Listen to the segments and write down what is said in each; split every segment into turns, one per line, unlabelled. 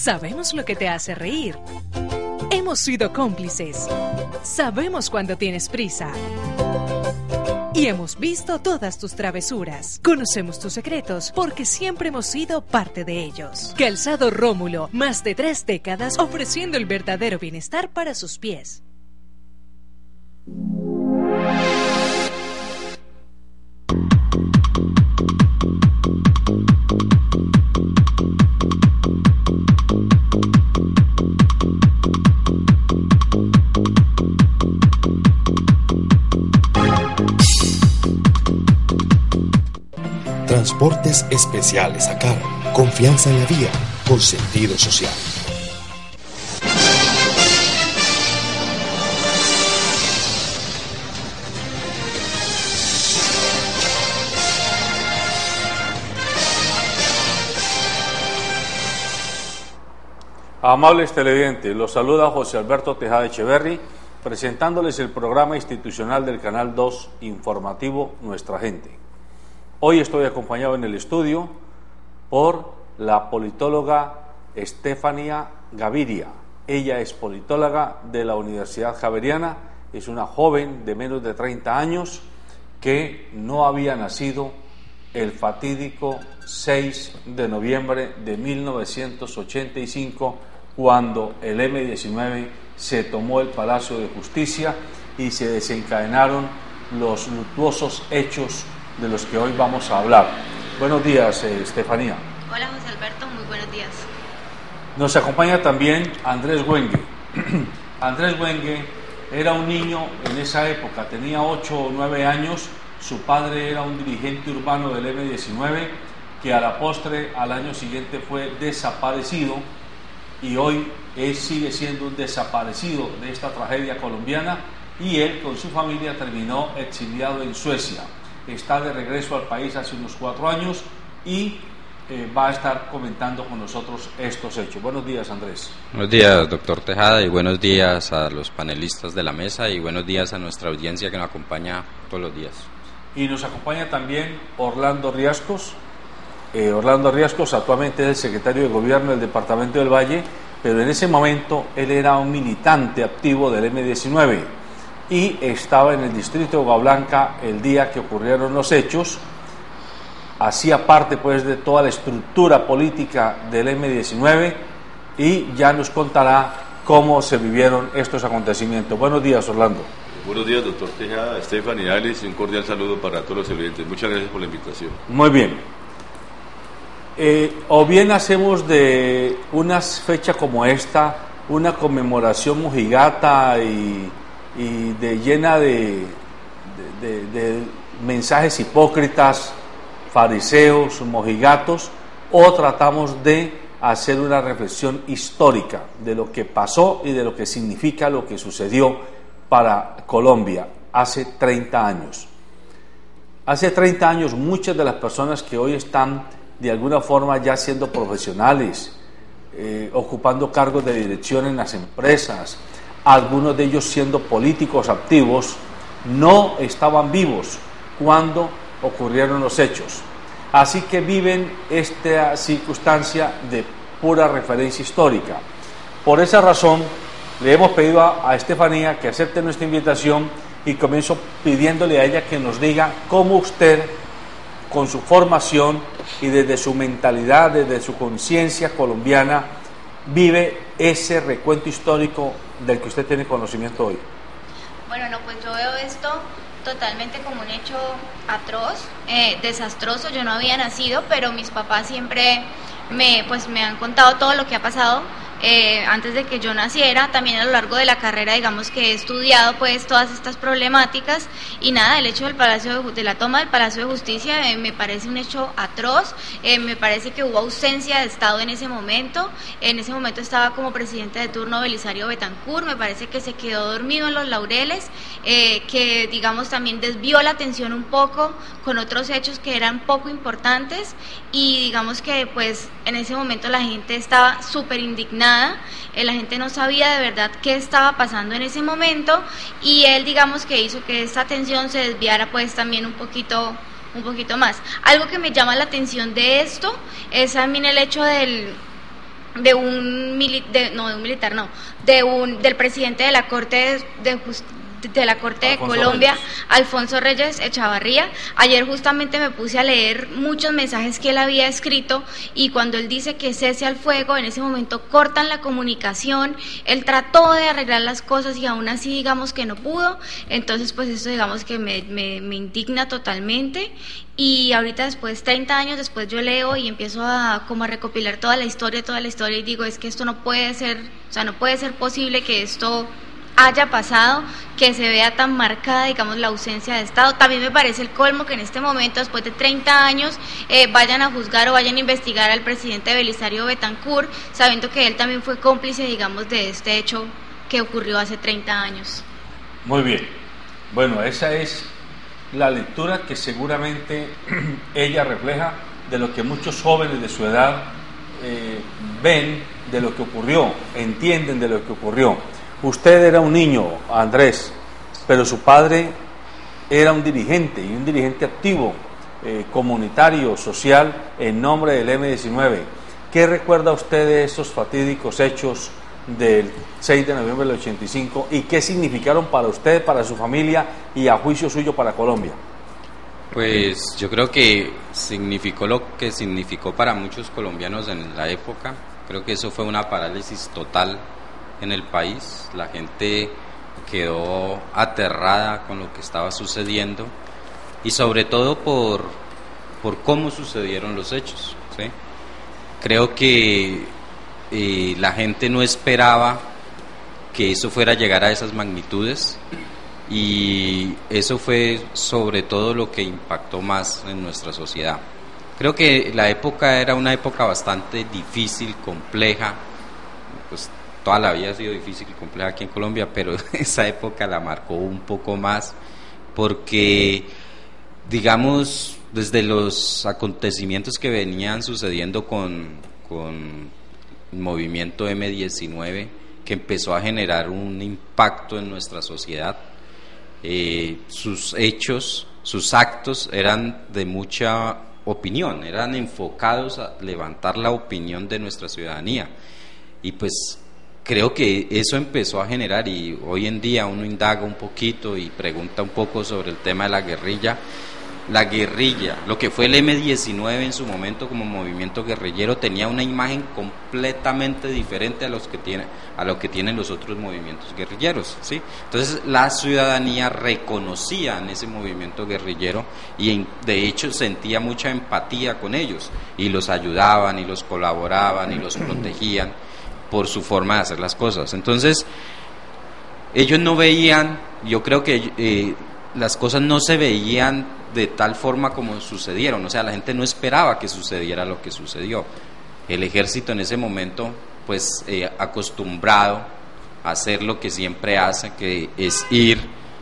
Sabemos lo que te hace reír. Hemos sido cómplices. Sabemos cuando tienes prisa. Y hemos visto todas tus travesuras. Conocemos tus secretos porque siempre hemos sido parte de ellos. Calzado Rómulo, más de 3 décadas ofreciendo el verdadero bienestar para sus pies.
Transportes especiales a cargo. Confianza en la vía, con sentido social.
Amables televidentes, los saluda José Alberto Tejada Echeverri, presentándoles el programa institucional del Canal 2 informativo Nuestra Gente. Hoy estoy acompañado en el estudio por la politóloga Estefania Gaviria. Ella es politóloga de la Universidad Javeriana, es una joven de menos de 30 años que no había nacido el fatídico 6 de noviembre de 1985, cuando el M-19 se tomó el Palacio de Justicia y se desencadenaron los luctuosos hechos de los que hoy vamos a hablar. Buenos días, Estefanía.
Hola, José Alberto, muy buenos días.
Nos acompaña también Andrés Wengue. Andrés Wengue era un niño en esa época, tenía 8 o 9 años, su padre era un dirigente urbano del M-19 que a la postre, al año siguiente, fue desaparecido y hoy sigue siendo un desaparecido de esta tragedia colombiana, y él con su familia terminó exiliado en Suecia. Está de regreso al país hace unos 4 años y va a estar comentando con nosotros estos hechos. Buenos días, Andrés.
Buenos días, doctor Tejada, y buenos días a los panelistas de la mesa, y buenos días a nuestra audiencia que nos acompaña todos los días.
Y nos acompaña también Orlando Riascos. Orlando Riascos actualmente es el secretario de Gobierno del Departamento del Valle, pero en ese momento él era un militante activo del M-19 y estaba en el distrito de Agua Blanca el día que ocurrieron los hechos. Hacía parte pues de toda la estructura política del M-19 y ya nos contará cómo se vivieron estos acontecimientos. Buenos días, Orlando.
Buenos días, doctor Tejada, Estefan y Alex, un cordial saludo para todos los oyentes. Muchas gracias por la invitación.
Muy bien. O bien hacemos de una fecha como esta una conmemoración mojigata y llena de mensajes hipócritas, fariseos, mojigatos, o tratamos de hacer una reflexión histórica de lo que pasó y de lo que significa lo que sucedió para Colombia hace 30 años. Hace 30 años muchas de las personas que hoy están de alguna forma ya siendo profesionales, ocupando cargos de dirección en las empresas, algunos de ellos siendo políticos activos, no estaban vivos cuando ocurrieron los hechos. Así que viven esta circunstancia de pura referencia histórica. Por esa razón, le hemos pedido a Estefanía que acepte nuestra invitación y comienzo pidiéndole a ella que nos diga cómo usted, con su formación y desde su mentalidad, desde su conciencia colombiana, vive ese recuento histórico del que usted tiene conocimiento hoy.
Bueno, no, pues yo veo esto totalmente como un hecho atroz, desastroso. Yo no había nacido, pero mis papás siempre me han contado todo lo que ha pasado antes de que yo naciera. También a lo largo de la carrera, digamos que he estudiado pues todas estas problemáticas, y nada, el hecho de la toma del Palacio de Justicia me parece un hecho atroz. Me parece que hubo ausencia de Estado en ese momento. En ese momento estaba como presidente de turno Belisario Betancur. Me parece que se quedó dormido en los laureles, que digamos también desvió la atención un poco con otros hechos que eran poco importantes, y digamos que pues en ese momento la gente estaba súper indignada. La gente no sabía de verdad qué estaba pasando en ese momento, y él digamos que hizo que esta atención se desviara pues también un poquito más. Algo que me llama la atención de esto es también el hecho del presidente de la Corte de Colombia, Alfonso Reyes Echavarría. Ayer justamente me puse a leer muchos mensajes que él había escrito, y cuando él dice que cese al fuego, en ese momento cortan la comunicación. Él trató de arreglar las cosas y aún así digamos que no pudo. Entonces pues eso digamos que me indigna totalmente. Y ahorita después, 30 años después, yo leo y empiezo como a recopilar toda la historia y digo, es que esto no puede ser, o sea, no puede ser posible que esto haya pasado, que se vea tan marcada, digamos, la ausencia de Estado. También me parece el colmo que en este momento, después de 30 años, vayan a juzgar o vayan a investigar al presidente Belisario Betancur, sabiendo que él también fue cómplice, digamos, de este hecho que ocurrió hace 30 años.
Muy bien. Bueno, esa es la lectura que seguramente ella refleja de lo que muchos jóvenes de su edad ven de lo que ocurrió, entienden de lo que ocurrió. Usted era un niño, Andrés, pero su padre era un dirigente, y un dirigente activo, comunitario, social, en nombre del M-19. ¿Qué recuerda usted de esos fatídicos hechos del 6 de noviembre del 85 y qué significaron para usted, para su familia y a juicio suyo para Colombia?
Pues yo creo que significó lo que significó para muchos colombianos en la época. Creo que eso fue una parálisis total en el país. La gente quedó aterrada con lo que estaba sucediendo y sobre todo por cómo sucedieron los hechos, ¿sí? Creo que la gente no esperaba que eso fuera a llegar a esas magnitudes, y eso fue sobre todo lo que impactó más en nuestra sociedad. Creo que la época era una época bastante difícil, compleja, pues toda la vida ha sido difícil y compleja aquí en Colombia, pero esa época la marcó un poco más porque, digamos, desde los acontecimientos que venían sucediendo con el movimiento M-19, que empezó a generar un impacto en nuestra sociedad, sus hechos, sus actos eran de mucha opinión, eran enfocados a levantar la opinión de nuestra ciudadanía, y pues creo que eso empezó a generar, y hoy en día uno indaga un poquito y pregunta un poco sobre el tema de la guerrilla. La guerrilla, lo que fue el M-19 en su momento como movimiento guerrillero, tenía una imagen completamente diferente a lo que tienen los otros movimientos guerrilleros, ¿sí? Entonces la ciudadanía reconocía en ese movimiento guerrillero y de hecho sentía mucha empatía con ellos, y los ayudaban y los colaboraban y los protegían por su forma de hacer las cosas. Entonces ellos no veían, yo creo que las cosas no se veían de tal forma como sucedieron, o sea, la gente no esperaba que sucediera lo que sucedió. El ejército en ese momento, pues acostumbrado a hacer lo que siempre hace, que es ir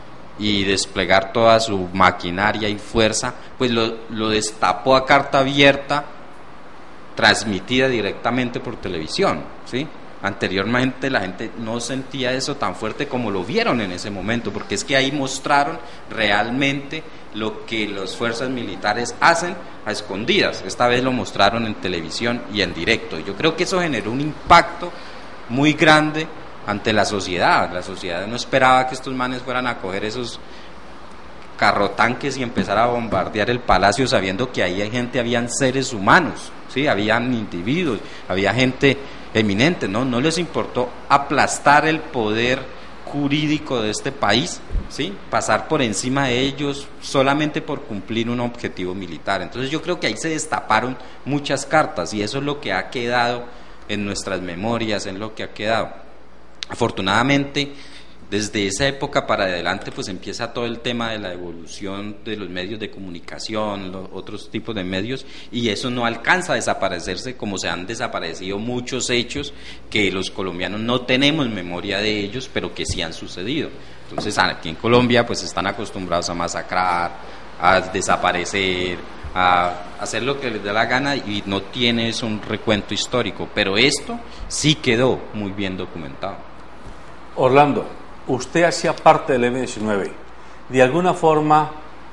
y desplegar toda su maquinaria y fuerza, pues lo destapó a carta abierta, transmitida directamente por televisión, ¿sí? Anteriormente la gente no sentía eso tan fuerte como lo vieron en ese momento, porque es que ahí mostraron realmente lo que las fuerzas militares hacen a escondidas. Esta vez lo mostraron en televisión y en directo. Yo creo que eso generó un impacto muy grande ante la sociedad. La sociedad no esperaba que estos manes fueran a coger esos carrotanques y empezar a bombardear el palacio, sabiendo que ahí habían seres humanos, ¿sí? Habían individuos, había gente eminente, no les importó aplastar el poder jurídico de este país, ¿sí? Pasar por encima de ellos solamente por cumplir un objetivo militar. Entonces yo creo que ahí se destaparon muchas cartas, y eso es lo que ha quedado en nuestras memorias, en lo que ha quedado. Afortunadamente, desde esa época para adelante, pues empieza todo el tema de la evolución de los medios de comunicación, los otros tipos de medios, y eso no alcanza a desaparecerse como se han desaparecido muchos hechos que los colombianos no tenemos memoria de ellos, pero que sí han sucedido. Entonces aquí en Colombia pues están acostumbrados a masacrar, a desaparecer, a hacer lo que les dé la gana, y no tienes un recuento histórico, pero esto sí quedó muy bien documentado.
Orlando, usted hacía parte del M-19. De alguna forma,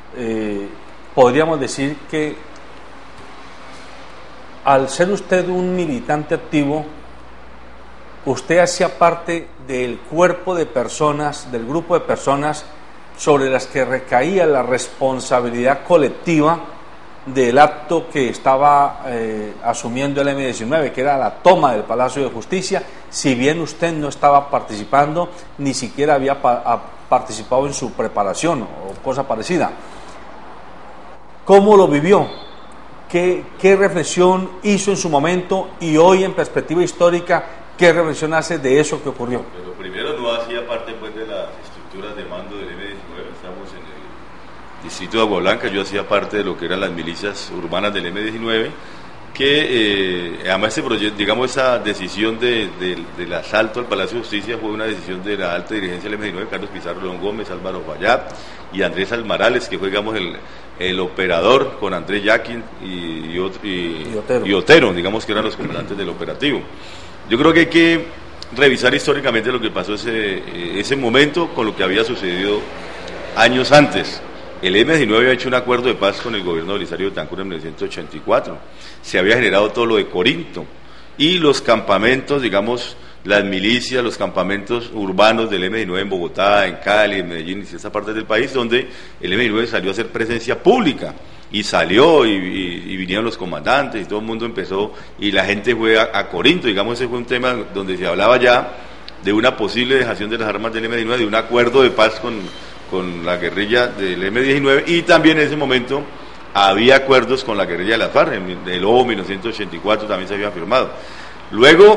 podríamos decir que al ser usted un militante activo, usted hacía parte del cuerpo de personas, del grupo de personas sobre las que recaía la responsabilidad colectiva del acto que estaba asumiendo el M-19, que era la toma del Palacio de Justicia, si bien usted no estaba participando, ni siquiera había participado en su preparación o cosa parecida. ¿Cómo lo vivió? ¿Qué reflexión hizo en su momento y hoy en perspectiva histórica, qué reflexión hace de eso que ocurrió?
Pero primero no hacía parte pues de las estructuras de mando del M-19, estamos en el distrito de Agua Blanca, yo hacía parte de lo que eran las milicias urbanas del M-19, que además ese proyecto, digamos, esa decisión del asalto al Palacio de Justicia fue una decisión de la alta dirigencia del M-19, Carlos Pizarro León Gómez, Álvaro Fayad y Andrés Almarales, que fue, digamos, el operador con Andrés Yaquín y Otero, digamos que eran los comandantes del operativo. Yo creo que hay que revisar históricamente lo que pasó ese momento con lo que había sucedido años antes. El M-19 había hecho un acuerdo de paz con el gobierno de Belisario Betancur en 1984. Se había generado todo lo de Corinto. Y los campamentos, digamos, las milicias, los campamentos urbanos del M-19 en Bogotá, en Cali, en Medellín y en esa parte del país, donde el M-19 salió a hacer presencia pública. Y salió y vinieron los comandantes y todo el mundo empezó, y la gente fue a Corinto. Digamos, ese fue un tema donde se hablaba ya de una posible dejación de las armas del M-19, de un acuerdo de paz con la guerrilla del M-19, y también en ese momento había acuerdos con la guerrilla de las FARC, en el OVO 1984 también se había firmado. Luego,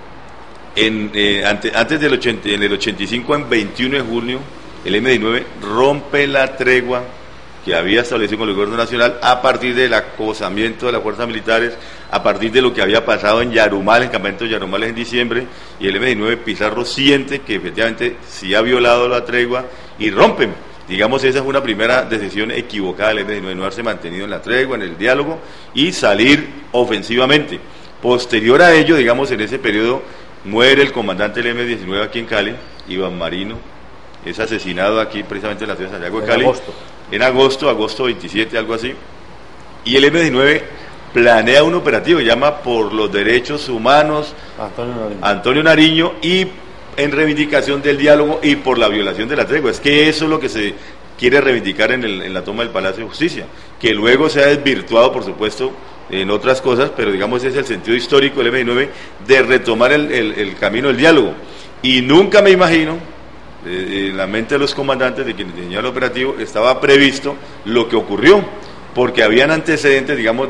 antes del 80, en el 85, en 21 de junio, el M-19 rompe la tregua que había establecido con el gobierno nacional a partir del acosamiento de las fuerzas militares, a partir de lo que había pasado en Yarumal, en el campamento de Yarumales en diciembre, y el M-19 Pizarro siente que efectivamente sí ha violado la tregua y rompen. Digamos, esa es una primera decisión equivocada del M-19, no haberse mantenido en la tregua, en el diálogo y salir ofensivamente. Posterior a ello, digamos, en ese periodo muere el comandante del M-19 aquí en Cali, Iván Marino, es asesinado aquí precisamente en la ciudad de Santiago de Cali. En agosto 27, algo así, y el M-19 planea un operativo que llama Por los Derechos Humanos Antonio Nariño, y en reivindicación del diálogo y por la violación de la tregua. Es que eso es lo que se quiere reivindicar en la toma del Palacio de Justicia, que luego se ha desvirtuado, por supuesto, en otras cosas, pero digamos ese es el sentido histórico del M-19 de retomar el camino del diálogo. Y nunca me imagino, en la mente de los comandantes, de quienes diseñaron el operativo, estaba previsto lo que ocurrió, porque habían antecedentes, digamos,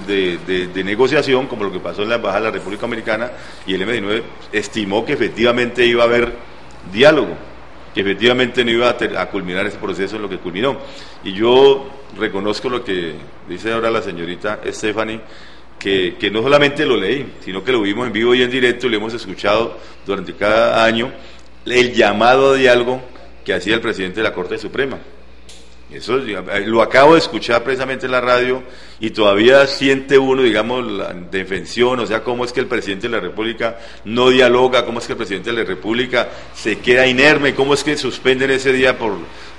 de negociación, como lo que pasó en la Embajada de la República Americana, y el M-19 estimó que efectivamente iba a haber diálogo, que efectivamente no iba a culminar ese proceso en lo que culminó. Y yo reconozco lo que dice ahora la señorita Stephanie, que no solamente lo leí, sino que lo vimos en vivo y en directo, y lo hemos escuchado durante cada año, el llamado a diálogo que hacía el presidente de la Corte Suprema. Eso lo acabo de escuchar precisamente en la radio, y todavía siente uno, digamos, la defensión, o sea, cómo es que el presidente de la República no dialoga, cómo es que el presidente de la República se queda inerme, cómo es que suspenden ese día por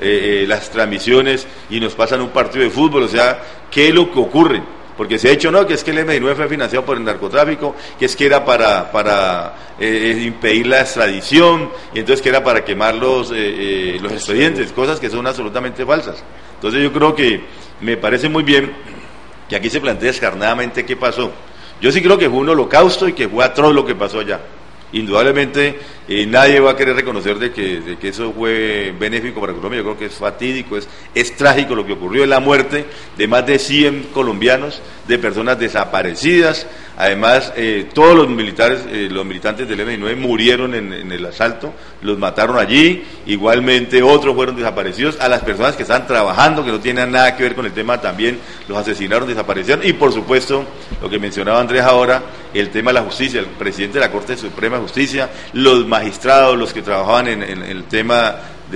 las transmisiones y nos pasan un partido de fútbol. O sea, ¿qué es lo que ocurre? Porque se ha dicho, no, que es que el M-19 fue financiado por el narcotráfico, que es que era para impedir la extradición, y entonces que era para quemar los expedientes, cosas que son absolutamente falsas. Entonces yo creo que me parece muy bien que aquí se plantea descarnadamente qué pasó. Yo sí creo que fue un holocausto y que fue atroz lo que pasó allá. Indudablemente nadie va a querer reconocer de que eso fue benéfico para Colombia. Yo creo que es fatídico, es trágico lo que ocurrió, es la muerte de más de 100 colombianos, de personas desaparecidas. Además, todos los militantes del M-19 murieron en el asalto, los mataron allí. Igualmente otros fueron desaparecidos. A las personas que estaban trabajando, que no tienen nada que ver con el tema, también los asesinaron, desaparecieron. Y por supuesto, lo que mencionaba Andrés ahora, el tema de la justicia, el presidente de la Corte Suprema de Justicia, los magistrados, los que trabajaban en el tema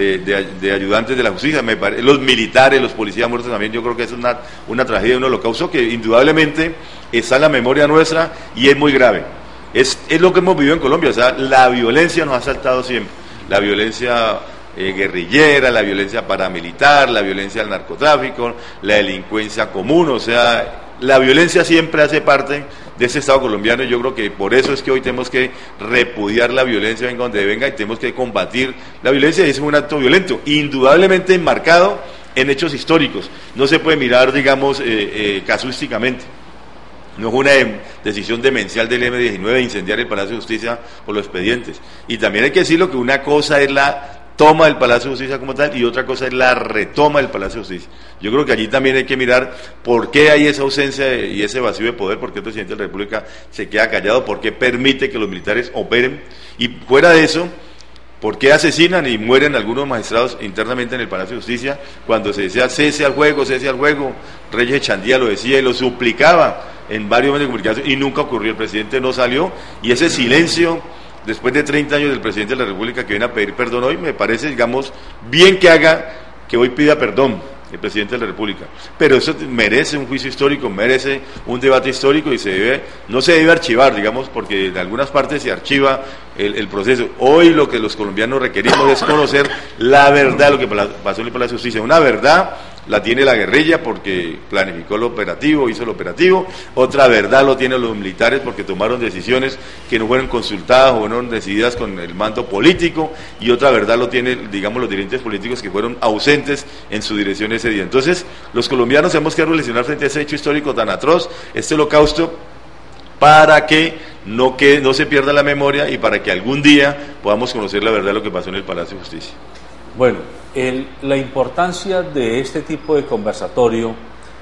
de ayudantes de la justicia, los militares, los policías muertos también. Yo creo que es una tragedia, un holocausto que indudablemente está en la memoria nuestra y es muy grave. Es lo que hemos vivido en Colombia. O sea, la violencia nos ha asaltado siempre, la violencia guerrillera, la violencia paramilitar, la violencia del narcotráfico, la delincuencia común. O sea, la violencia siempre hace parte de este Estado colombiano, y yo creo que por eso es que hoy tenemos que repudiar la violencia, venga donde venga, y tenemos que combatir la violencia, y es un acto violento, indudablemente enmarcado en hechos históricos, no se puede mirar, digamos, casuísticamente. No es una decisión demencial del M-19 de incendiar el Palacio de Justicia por los expedientes. Y también hay que decirlo que una cosa es la toma del Palacio de Justicia como tal y otra cosa es la retoma del Palacio de Justicia. Yo creo que allí también hay que mirar por qué hay esa ausencia y ese vacío de poder, por qué el presidente de la República se queda callado, por qué permite que los militares operen, y fuera de eso, ¿por qué asesinan y mueren algunos magistrados internamente en el Palacio de Justicia cuando se decía cese al juego, cese al juego? Reyes Echandía lo decía y lo suplicaba en varios medios de comunicación y nunca ocurrió, el presidente no salió, y ese silencio después de 30 años del presidente de la República que viene a pedir perdón hoy, me parece, digamos, bien que haga, que hoy pida perdón el presidente de la República, pero eso merece un juicio histórico, merece un debate histórico y no se debe archivar, digamos, porque en algunas partes se archiva el proceso. Hoy lo que los colombianos requerimos es conocer la verdad de lo que pasó en el Palacio de Justicia, una verdad la tiene la guerrilla porque planificó el operativo, hizo el operativo, otra verdad lo tienen los militares porque tomaron decisiones que no fueron consultadas o fueron decididas con el mando político, y otra verdad lo tienen, digamos, los dirigentes políticos que fueron ausentes en su dirección ese día. Entonces, los colombianos tenemos que reflexionar frente a ese hecho histórico tan atroz, este holocausto, para que no se pierda la memoria y para que algún día podamos conocer la verdad de lo que pasó en el Palacio de Justicia.
Bueno, la importancia de este tipo de conversatorio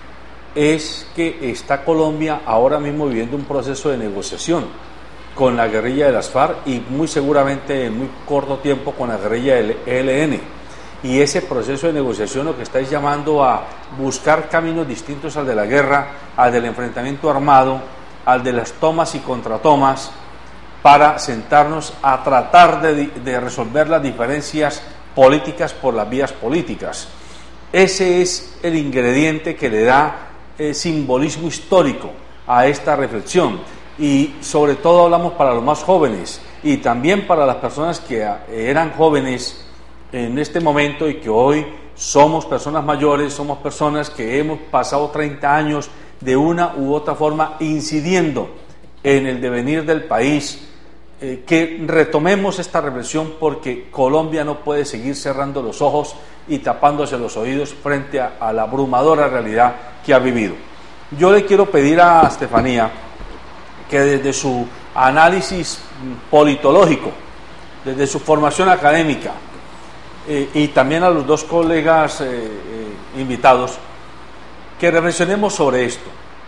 es que está Colombia ahora mismo viviendo un proceso de negociación con la guerrilla de las FARC y muy seguramente en muy corto tiempo con la guerrilla del ELN. Y ese proceso de negociación lo que estáis llamando a buscar caminos distintos al de la guerra, al del enfrentamiento armado, al de las tomas y contratomas, para sentarnos a tratar de resolver las diferencias políticas por las vías políticas. Ese es el ingrediente que le da simbolismo histórico a esta reflexión, y sobre todo hablamos para los más jóvenes y también para las personas que eran jóvenes en este momento y que hoy somos personas mayores, somos personas que hemos pasado 30 años de una u otra forma incidiendo en el devenir del país. Que retomemos esta reflexión, porque Colombia no puede seguir cerrando los ojos y tapándose los oídos frente a la abrumadora realidad que ha vivido. Yo le quiero pedir a Estefanía que desde su análisis politológico, desde su formación académica, y también a los dos colegas invitados, que reflexionemos sobre esto.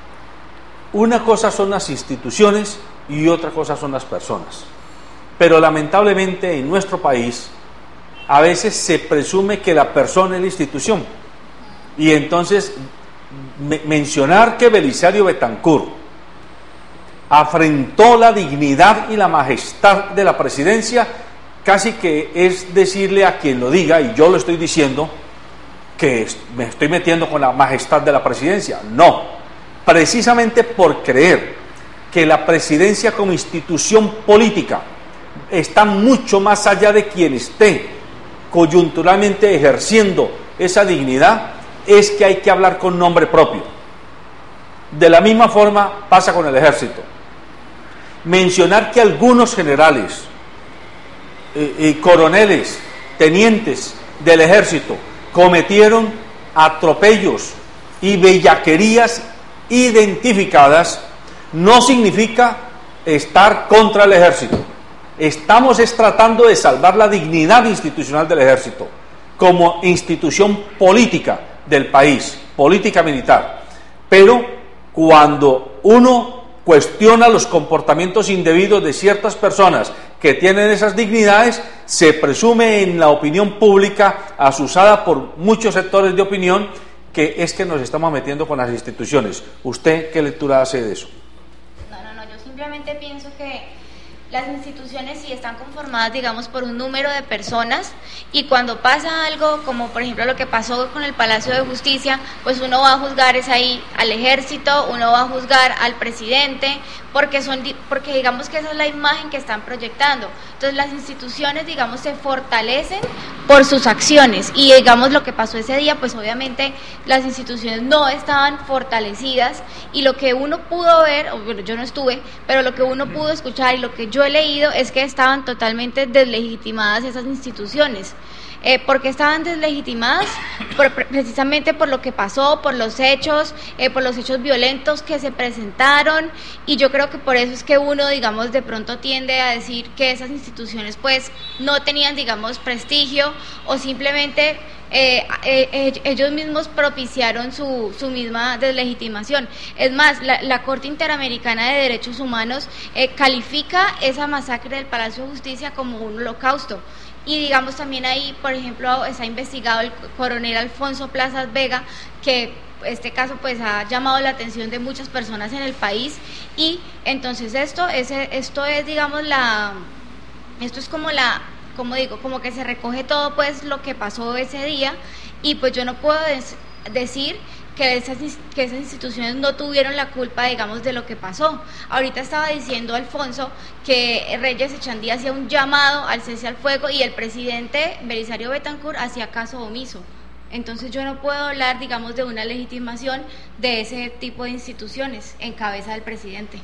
Una cosa son las instituciones y otra cosa son las personas. Pero lamentablemente en nuestro país a veces se presume que la persona es la institución. Y entonces mencionar que Belisario Betancur afrentó la dignidad y la majestad de la presidencia, casi que es decirle a quien lo diga, y yo lo estoy diciendo, que me estoy metiendo con la majestad de la presidencia. No, precisamente por creer que la presidencia como institución política está mucho más allá de quien esté coyunturalmente ejerciendo esa dignidad, es que hay que hablar con nombre propio. De la misma forma pasa con el ejército. Mencionar que algunos generales, coroneles, tenientes del ejército cometieron atropellos y bellaquerías identificadas no significa estar contra el ejército. Estamos tratando de salvar la dignidad institucional del ejército como institución política del país, política militar. Pero cuando uno cuestiona los comportamientos indebidos de ciertas personas que tienen esas dignidades, se presume en la opinión pública, asusada por muchos sectores de opinión, que es que nos estamos metiendo con las instituciones. ¿Usted qué lectura hace de eso?
No, yo simplemente pienso que las instituciones sí están conformadas, digamos, por un número de personas, y cuando pasa algo, como por ejemplo lo que pasó con el Palacio de Justicia, pues uno va a juzgar es ahí al ejército, uno va a juzgar al presidente, porque digamos que esa es la imagen que están proyectando. Entonces las instituciones, digamos, se fortalecen por sus acciones, y digamos lo que pasó ese día, pues obviamente las instituciones no estaban fortalecidas, y lo que uno pudo ver, bueno, yo no estuve, pero lo que uno pudo escuchar y lo que yo he leído es que estaban totalmente deslegitimadas esas instituciones. ¿Por qué estaban deslegitimadas? Precisamente por lo que pasó, por los hechos violentos que se presentaron, y yo creo que por eso es que uno, digamos, de pronto tiende a decir que esas instituciones pues no tenían, digamos, prestigio, o simplemente ellos mismos propiciaron su misma deslegitimación. Es más, la Corte Interamericana de Derechos Humanos califica esa masacre del Palacio de Justicia como un holocausto. Y digamos también ahí, por ejemplo, está investigado el coronel Alfonso Plazas Vega, que este caso pues ha llamado la atención de muchas personas en el país, y entonces esto es digamos esto es como que se recoge todo pues lo que pasó ese día, y pues yo no puedo decir que esas instituciones no tuvieron la culpa, digamos, de lo que pasó. Ahorita estaba diciendo Alfonso que Reyes Echandía hacía un llamado al cese al fuego y el presidente Belisario Betancur hacía caso omiso. Entonces yo no puedo hablar, digamos, de una legitimación de ese tipo de instituciones en cabeza del presidente.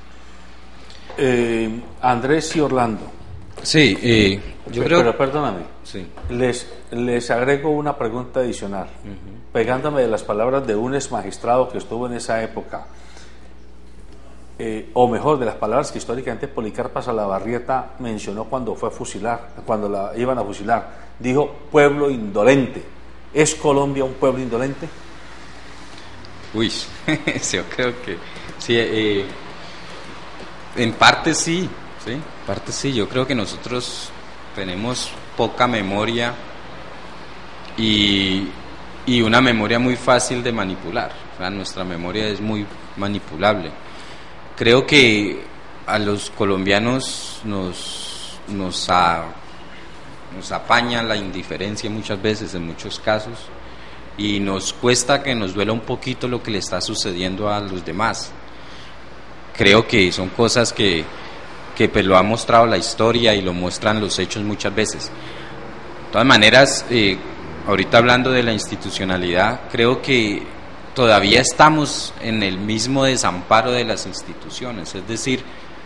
Andrés y Orlando.
Sí, yo creo...
Pero perdóname,
sí.
Les agrego una pregunta adicional, pegándome de las palabras de un ex magistrado que estuvo en esa época, o mejor, de las palabras que históricamente Policarpa Salabarrieta mencionó cuando fue a fusilar, cuando la iban a fusilar. Dijo: pueblo indolente. ¿Es Colombia un pueblo indolente?
Uy, yo creo que sí, en parte sí. Sí, parte sí, yo creo que nosotros tenemos poca memoria y una memoria muy fácil de manipular. O sea, nuestra memoria es muy manipulable. Creo que a los colombianos nos apaña la indiferencia muchas veces, en muchos casos, y nos cuesta que nos duela un poquito lo que le está sucediendo a los demás. Creo que son cosas que pues lo ha mostrado la historia y lo muestran los hechos muchas veces. De todas maneras, ahorita hablando de la institucionalidad, creo que todavía estamos en el mismo desamparo de las instituciones, es decir,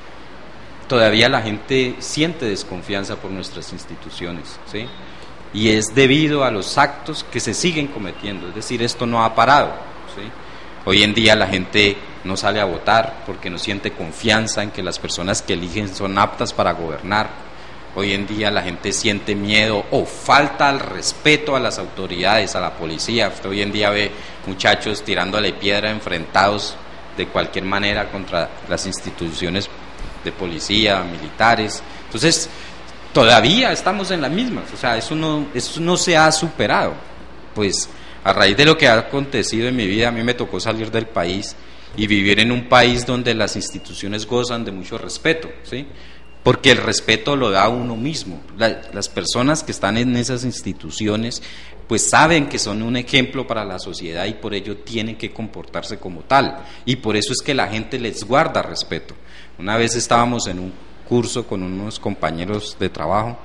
todavía la gente siente desconfianza por nuestras instituciones, ¿sí? Y es debido a los actos que se siguen cometiendo, es decir, esto no ha parado, ¿sí? Hoy en día la gente no sale a votar porque no siente confianza en que las personas que eligen son aptas para gobernar. Hoy en día la gente siente miedo o falta al respeto a las autoridades, a la policía. Usted hoy en día ve muchachos tirándole piedra, enfrentados de cualquier manera contra las instituciones de policía, militares. Entonces, todavía estamos en las mismas, o sea, eso no se ha superado. Pues a raíz de lo que ha acontecido en mi vida, a mí me tocó salir del país y vivir en un país donde las instituciones gozan de mucho respeto, ¿sí? Porque el respeto lo da uno mismo. Las personas que están en esas instituciones pues saben que son un ejemplo para la sociedad y por ello tienen que comportarse como tal, y por eso es que la gente les guarda respeto. Una vez estábamos en un curso con unos compañeros de trabajo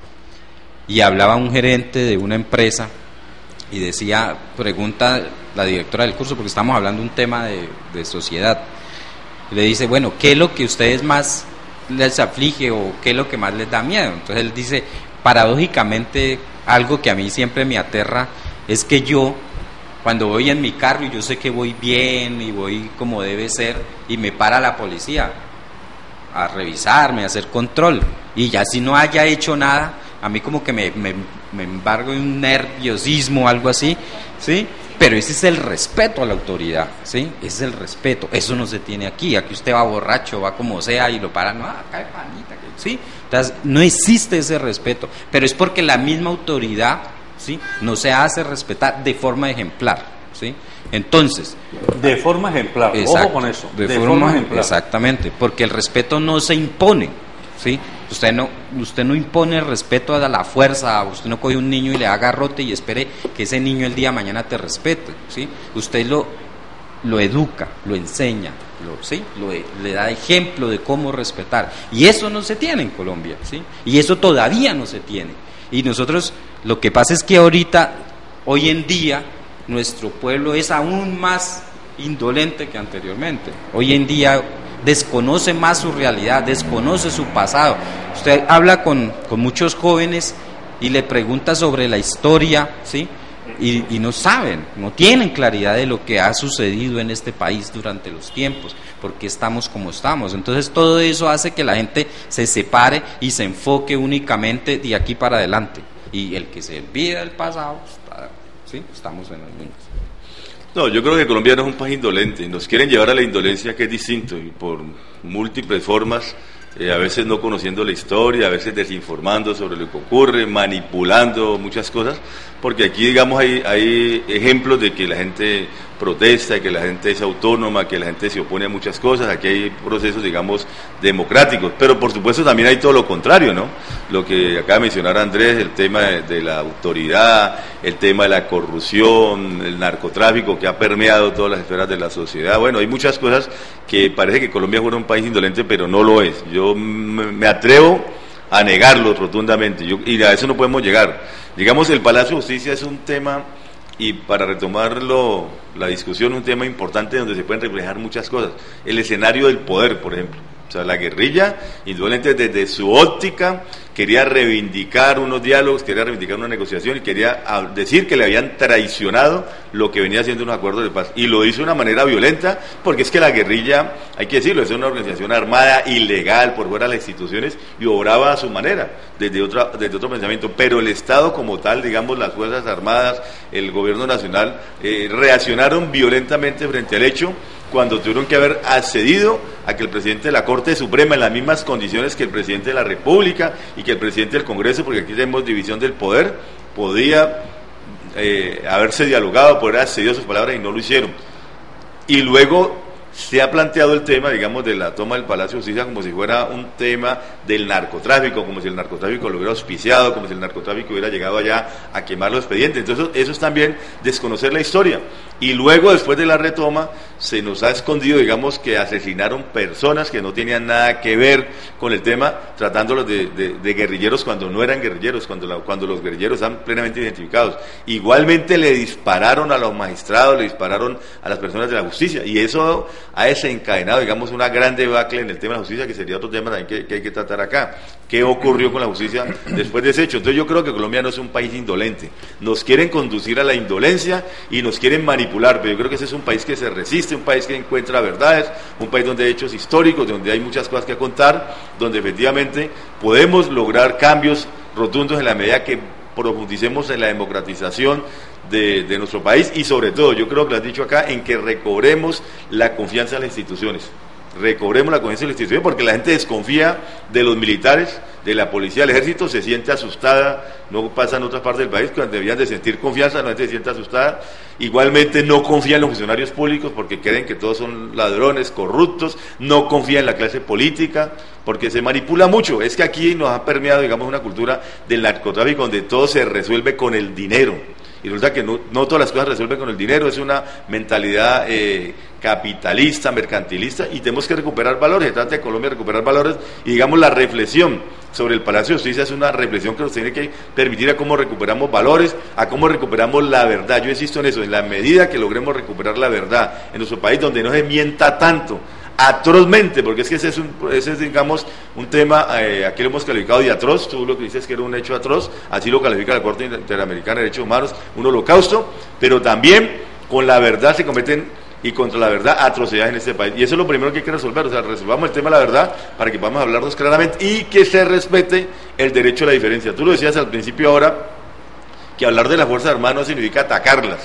y hablaba un gerente de una empresa y decía, pregunta la directora del curso, porque estamos hablando de un tema de sociedad, y le dice, bueno, ¿qué es lo que ustedes más les aflige o qué es lo que más les da miedo? Entonces él dice, paradójicamente, algo que a mí siempre me aterra es que yo, cuando voy en mi carro y yo sé que voy bien y voy como debe ser, y me para la policía a revisarme, a hacer control, y ya si no haya hecho nada, a mí como que me embargo en un nerviosismo o algo así, ¿sí? Pero ese es el respeto a la autoridad, ¿sí? Ese es el respeto, eso no se tiene aquí usted va borracho, va como sea y lo paran, no, acá es panita, ¿sí? Entonces no existe ese respeto, pero es porque la misma autoridad, ¿sí?, no se hace respetar de forma ejemplar, ¿sí? Entonces,
de forma ejemplar,
exacto,
ojo con eso,
de forma ejemplar. Exactamente, porque el respeto no se impone, ¿sí? Usted no impone respeto a la fuerza, usted no coge un niño y le da garrote y espere que ese niño el día de mañana te respete, ¿sí? Usted lo educa, lo enseña, ¿sí? Le da ejemplo de cómo respetar, y eso no se tiene en Colombia, ¿sí? Y eso todavía no se tiene, y nosotros, lo que pasa es que hoy en día, nuestro pueblo es aún más indolente que anteriormente. Hoy en día desconoce más su realidad, desconoce su pasado. Usted habla con muchos jóvenes y le pregunta sobre la historia, ¿sí? Y no saben, no tienen claridad de lo que ha sucedido en este país durante los tiempos, porque estamos como estamos. Entonces todo eso hace que la gente se separe y se enfoque únicamente de aquí para adelante, y el que se olvida del pasado, ¿sí? Estamos en los mismos.
No, yo creo que Colombia no es un país indolente, nos quieren llevar a la indolencia, que es distinto, y por múltiples formas, a veces no conociendo la historia, a veces desinformando sobre lo que ocurre, manipulando muchas cosas, porque aquí, digamos, hay ejemplos de que la gente protesta, que la gente es autónoma, que la gente se opone a muchas cosas. Aquí hay procesos, digamos, democráticos, pero por supuesto también hay todo lo contrario, ¿no? Lo que acaba de mencionar Andrés, el tema de la autoridad, el tema de la corrupción, el narcotráfico que ha permeado todas las esferas de la sociedad. Bueno, hay muchas cosas que parece que Colombia fuera un país indolente, pero no lo es. Yo me atrevo a negarlo rotundamente, y a eso no podemos llegar. Digamos, el Palacio de Justicia es un tema, y para retomarlo, la discusión, un tema importante donde se pueden reflejar muchas cosas. El escenario del poder, por ejemplo. O sea, la guerrilla, indudablemente desde su óptica, quería reivindicar unos diálogos, quería reivindicar una negociación y quería decir que le habían traicionado lo que venía siendo unos acuerdos de paz. Y lo hizo de una manera violenta, porque es que la guerrilla, hay que decirlo, es una organización armada, ilegal, por fuera de las instituciones, y obraba a su manera, desde otro pensamiento. Pero el Estado como tal, digamos, las Fuerzas Armadas, el gobierno nacional, reaccionaron violentamente frente al hecho, cuando tuvieron que haber accedido a que el presidente de la Corte Suprema, en las mismas condiciones que el presidente de la República y que el presidente del Congreso, porque aquí tenemos división del poder, podía haberse dialogado, poder haber accedido a sus palabras, y no lo hicieron. Y luego se ha planteado el tema, digamos, de la toma del Palacio de Justicia como si fuera un tema del narcotráfico, como si el narcotráfico lo hubiera auspiciado, como si el narcotráfico hubiera llegado allá a quemar los expedientes. Entonces eso es también desconocer la historia. Y luego, después de la retoma, se nos ha escondido, digamos, que asesinaron personas que no tenían nada que ver con el tema, tratándolos de guerrilleros cuando no eran guerrilleros, cuando los guerrilleros están plenamente identificados. Igualmente le dispararon a los magistrados, le dispararon a las personas de la justicia, y eso ha desencadenado, digamos, una gran debacle en el tema de la justicia, que sería otro tema también que hay que tratar acá. ¿Qué ocurrió con la justicia después de ese hecho? Entonces yo creo que Colombia no es un país indolente. Nos quieren conducir a la indolencia y nos quieren manipular, pero yo creo que ese es un país que se resiste, un país que encuentra verdades, un país donde hay hechos históricos, donde hay muchas cosas que contar, donde efectivamente podemos lograr cambios rotundos en la medida que profundicemos en la democratización de nuestro país, y sobre todo, yo creo que lo has dicho acá, en que recobremos la confianza en las instituciones. Recobremos la confianza en las instituciones, porque la gente desconfía de los militares, de la policía, del ejército, se siente asustada. No pasa en otras partes del país, cuando debían de sentir confianza, la gente se siente asustada. Igualmente no confía en los funcionarios públicos, porque creen que todos son ladrones, corruptos. No confía en la clase política, porque se manipula mucho. Es que aquí nos ha permeado, digamos, una cultura del narcotráfico, donde todo se resuelve con el dinero. Y resulta que no todas las cosas resuelven con el dinero, es una mentalidad capitalista, mercantilista, y tenemos que recuperar valores. Se trata de Colombia recuperar valores, y digamos, la reflexión sobre el Palacio de Justicia es una reflexión que nos tiene que permitir a cómo recuperamos valores, a cómo recuperamos la verdad. Yo insisto en eso, en la medida que logremos recuperar la verdad en nuestro país, donde no se mienta tanto, atrozmente, porque es que ese es digamos, un tema, aquí lo hemos calificado de atroz. Tú lo que dices que era un hecho atroz, así lo califica la Corte Interamericana de Derechos Humanos, un holocausto, pero también con la verdad se cometen, y contra la verdad, atrocidades en este país, y eso es lo primero que hay que resolver. O sea, resolvamos el tema de la verdad para que podamos hablarnos claramente y que se respete el derecho a la diferencia. Tú lo decías al principio ahora, que hablar de las Fuerzas Armadas no significa atacarlas,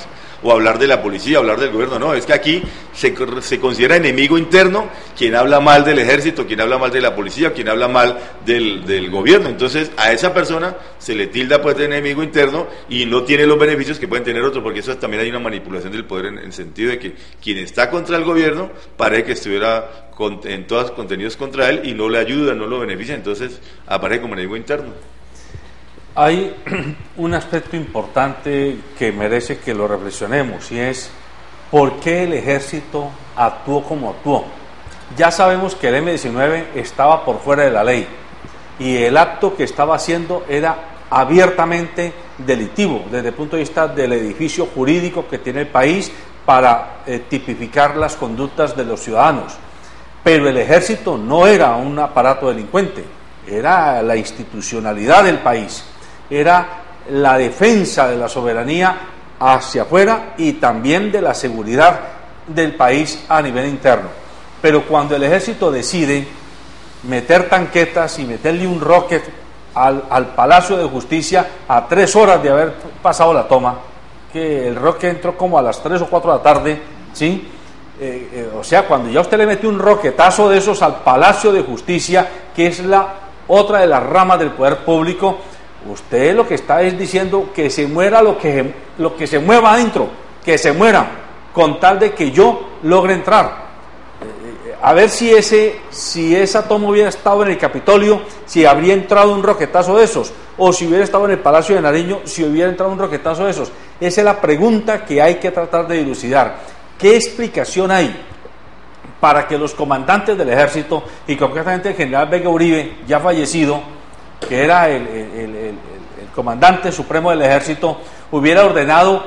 o hablar de la policía, hablar del gobierno. No, es que aquí se considera enemigo interno quien habla mal del ejército, quien habla mal de la policía, quien habla mal del gobierno. Entonces a esa persona se le tilda pues de enemigo interno y no tiene los beneficios que pueden tener otros, porque eso también hay una manipulación del poder en el sentido de que quien está contra el gobierno parece que estuviera en todos contenidos contra él y no le ayuda, no lo beneficia, entonces aparece como enemigo interno.
Hay un aspecto importante que merece que lo reflexionemos, y es ¿por qué el ejército actuó como actuó? Ya sabemos que el M-19 estaba por fuera de la ley y el acto que estaba haciendo era abiertamente delictivo desde el punto de vista del edificio jurídico que tiene el país para tipificar las conductas de los ciudadanos. Pero el ejército no era un aparato delincuente, era la institucionalidad del país, era la defensa de la soberanía hacia afuera y también de la seguridad del país a nivel interno. Pero cuando el ejército decide meter tanquetas y meterle un rocket al Palacio de Justicia a 3 horas de haber pasado la toma, que el rocket entró como a las 3 o 4 de la tarde, ¿sí? O sea, cuando ya usted le mete un roquetazo de esos al Palacio de Justicia, que es la otra de las ramas del poder público, usted lo que está es diciendo que se muera lo que se mueva adentro, que se muera, con tal de que yo logre entrar. A ver si esa toma hubiera estado en el Capitolio, si habría entrado un roquetazo de esos, o si hubiera estado en el Palacio de Nariño, si hubiera entrado un roquetazo de esos. Esa es la pregunta que hay que tratar de dilucidar. ¿Qué explicación hay para que los comandantes del ejército, y concretamente el general Vega Uribe, ya fallecido, que era el comandante supremo del ejército, hubiera ordenado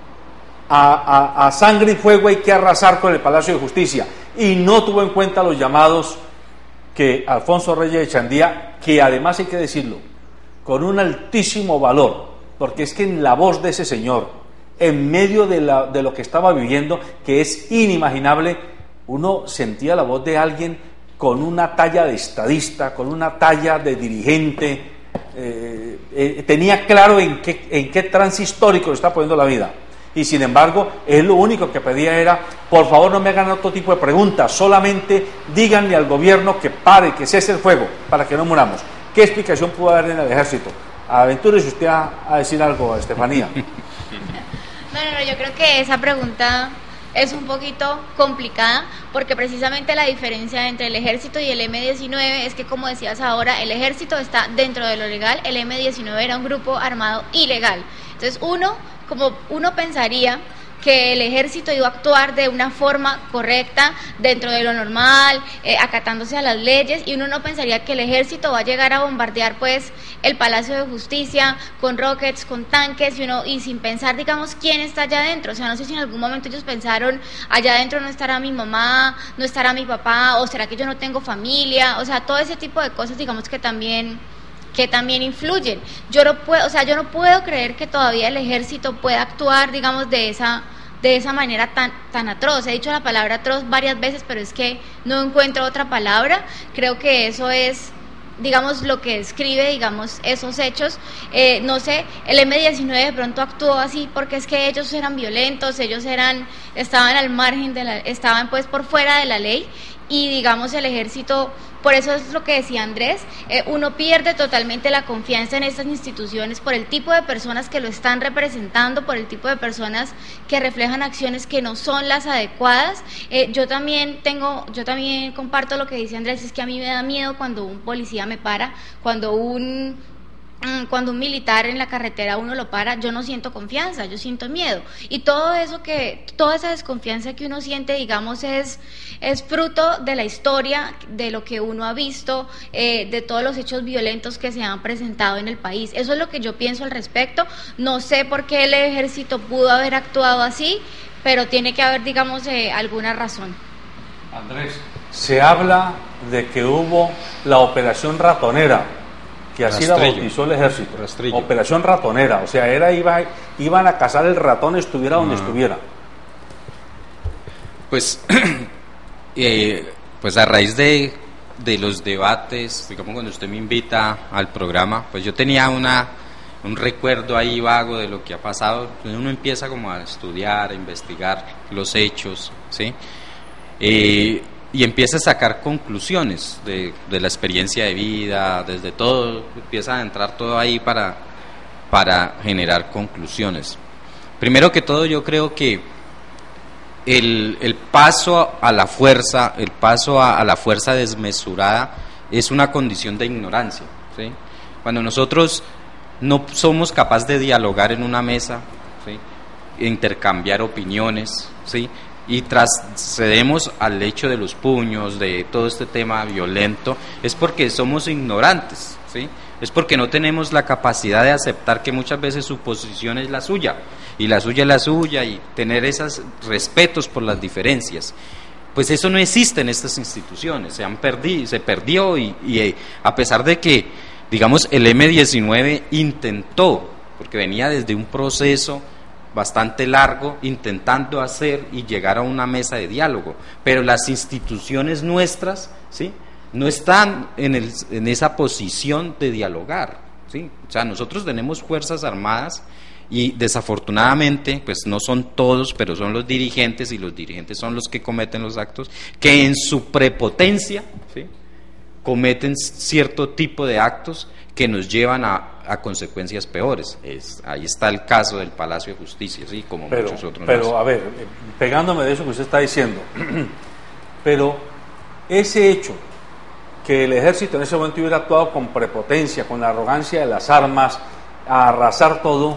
a sangre y fuego hay que arrasar con el Palacio de Justicia, y no tuvo en cuenta los llamados que Alfonso Reyes Echandía, que además hay que decirlo, con un altísimo valor, porque es que en la voz de ese señor, en medio de lo que estaba viviendo, que es inimaginable, uno sentía la voz de alguien con una talla de estadista, con una talla de dirigente, tenía claro en qué trance histórico le está poniendo la vida. Y sin embargo, él lo único que pedía era, por favor no me hagan otro tipo de preguntas, solamente díganle al gobierno que pare, que cese el fuego, para que no muramos. ¿Qué explicación pudo haber en el ejército? Aventúrese usted a decir algo, Estefanía.
No, yo creo que esa pregunta es un poquito complicada, porque precisamente la diferencia entre el ejército y el M-19 es que, como decías ahora, el ejército está dentro de lo legal, el M-19 era un grupo armado ilegal. Entonces uno pensaría que el ejército iba a actuar de una forma correcta, dentro de lo normal, acatándose a las leyes, y uno no pensaría que el ejército va a llegar a bombardear pues el Palacio de Justicia con rockets, con tanques, y sin pensar, digamos, quién está allá adentro. O sea, no sé si en algún momento ellos pensaron, allá adentro no estará mi mamá, no estará mi papá, o será que yo no tengo familia. O sea, todo ese tipo de cosas, digamos, que también influyen. Yo no puedo creer que todavía el ejército pueda actuar, digamos, de esa manera tan atroz. He dicho la palabra atroz varias veces, pero es que no encuentro otra palabra. Creo que eso es, digamos, lo que describe, digamos, esos hechos. No sé, el M-19 de pronto actuó así porque es que ellos eran violentos, estaban al margen estaban pues por fuera de la ley, y digamos el ejército, por eso es lo que decía Andrés, uno pierde totalmente la confianza en estas instituciones por el tipo de personas que lo están representando, por el tipo de personas que reflejan acciones que no son las adecuadas. Yo también comparto lo que dice Andrés, es que a mí me da miedo cuando un policía me para, cuando un militar en la carretera uno lo para, yo no siento confianza, yo siento miedo, y toda esa desconfianza que uno siente, digamos, es fruto de la historia, de lo que uno ha visto, de todos los hechos violentos que se han presentado en el país. Eso es lo que yo pienso al respecto. No sé por qué el ejército pudo haber actuado así, pero tiene que haber, digamos, alguna razón.
Andrés, se habla de que hubo la operación ratonera, que así la bautizó el ejército. Rastrillo. Operación ratonera, o sea, iban a cazar el ratón estuviera donde estuviera.
Pues a raíz de los debates, digamos, cuando usted me invita al programa, pues yo tenía una un recuerdo ahí vago de lo que ha pasado, pues uno empieza como a estudiar, a investigar los hechos, ¿sí? Y empieza a sacar conclusiones de la experiencia de vida, desde todo, empieza a entrar todo ahí para generar conclusiones. Primero que todo, yo creo que el paso a la fuerza, el paso a la fuerza desmesurada es una condición de ignorancia, ¿sí? Cuando nosotros no somos capaces de dialogar en una mesa, ¿sí? Intercambiar opiniones, ¿sí? Y trascedemos al hecho de los puños, de todo este tema violento, es porque somos ignorantes, ¿sí? Es porque no tenemos la capacidad de aceptar que muchas veces su posición es la suya, y la suya es la suya, y tener esos respetos por las diferencias. Pues eso no existe en estas instituciones, se perdió y a pesar de que, digamos, el M-19 intentó, porque venía desde un proceso bastante largo, intentando hacer y llegar a una mesa de diálogo, pero las instituciones nuestras, ¿sí?, no están en esa posición de dialogar, ¿sí? O sea, nosotros tenemos fuerzas armadas y desafortunadamente, pues no son todos, pero son los dirigentes, y los dirigentes son los que cometen los actos, que en su prepotencia, ¿sí?, cometen cierto tipo de actos que nos llevan a consecuencias peores. Ahí está el caso del Palacio de Justicia, ¿sí?, como muchos otros.
Pero a ver, pegándome de eso que usted está diciendo, pero ese hecho, que el ejército en ese momento hubiera actuado con prepotencia, con la arrogancia de las armas, a arrasar todo,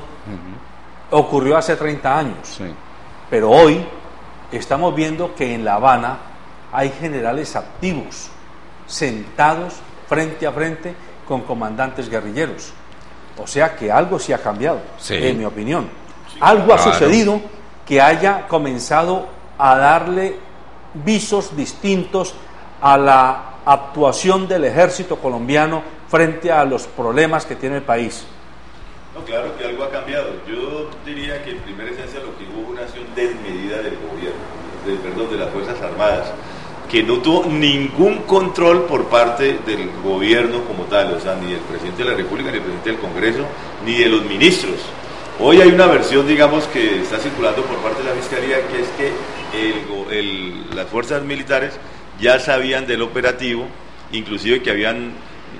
ocurrió hace 30 años.
Sí.
Pero hoy estamos viendo que en La Habana hay generales activos, sentados frente a frente con comandantes guerrilleros. O sea que algo sí ha cambiado,
sí,
en mi opinión. Algo ha sucedido que haya comenzado a darle visos distintos a la actuación del ejército colombiano frente a los problemas que tiene el país.
No, claro que algo ha cambiado. Yo diría que en primera instancia lo que hubo una acción desmedida del gobierno, de las Fuerzas Armadas, que no tuvo ningún control por parte del gobierno como tal, o sea, ni del presidente de la República, ni del presidente del Congreso, ni de los ministros. Hoy hay una versión, digamos, que está circulando por parte de la Fiscalía, que es que las fuerzas militares ya sabían del operativo, inclusive que habían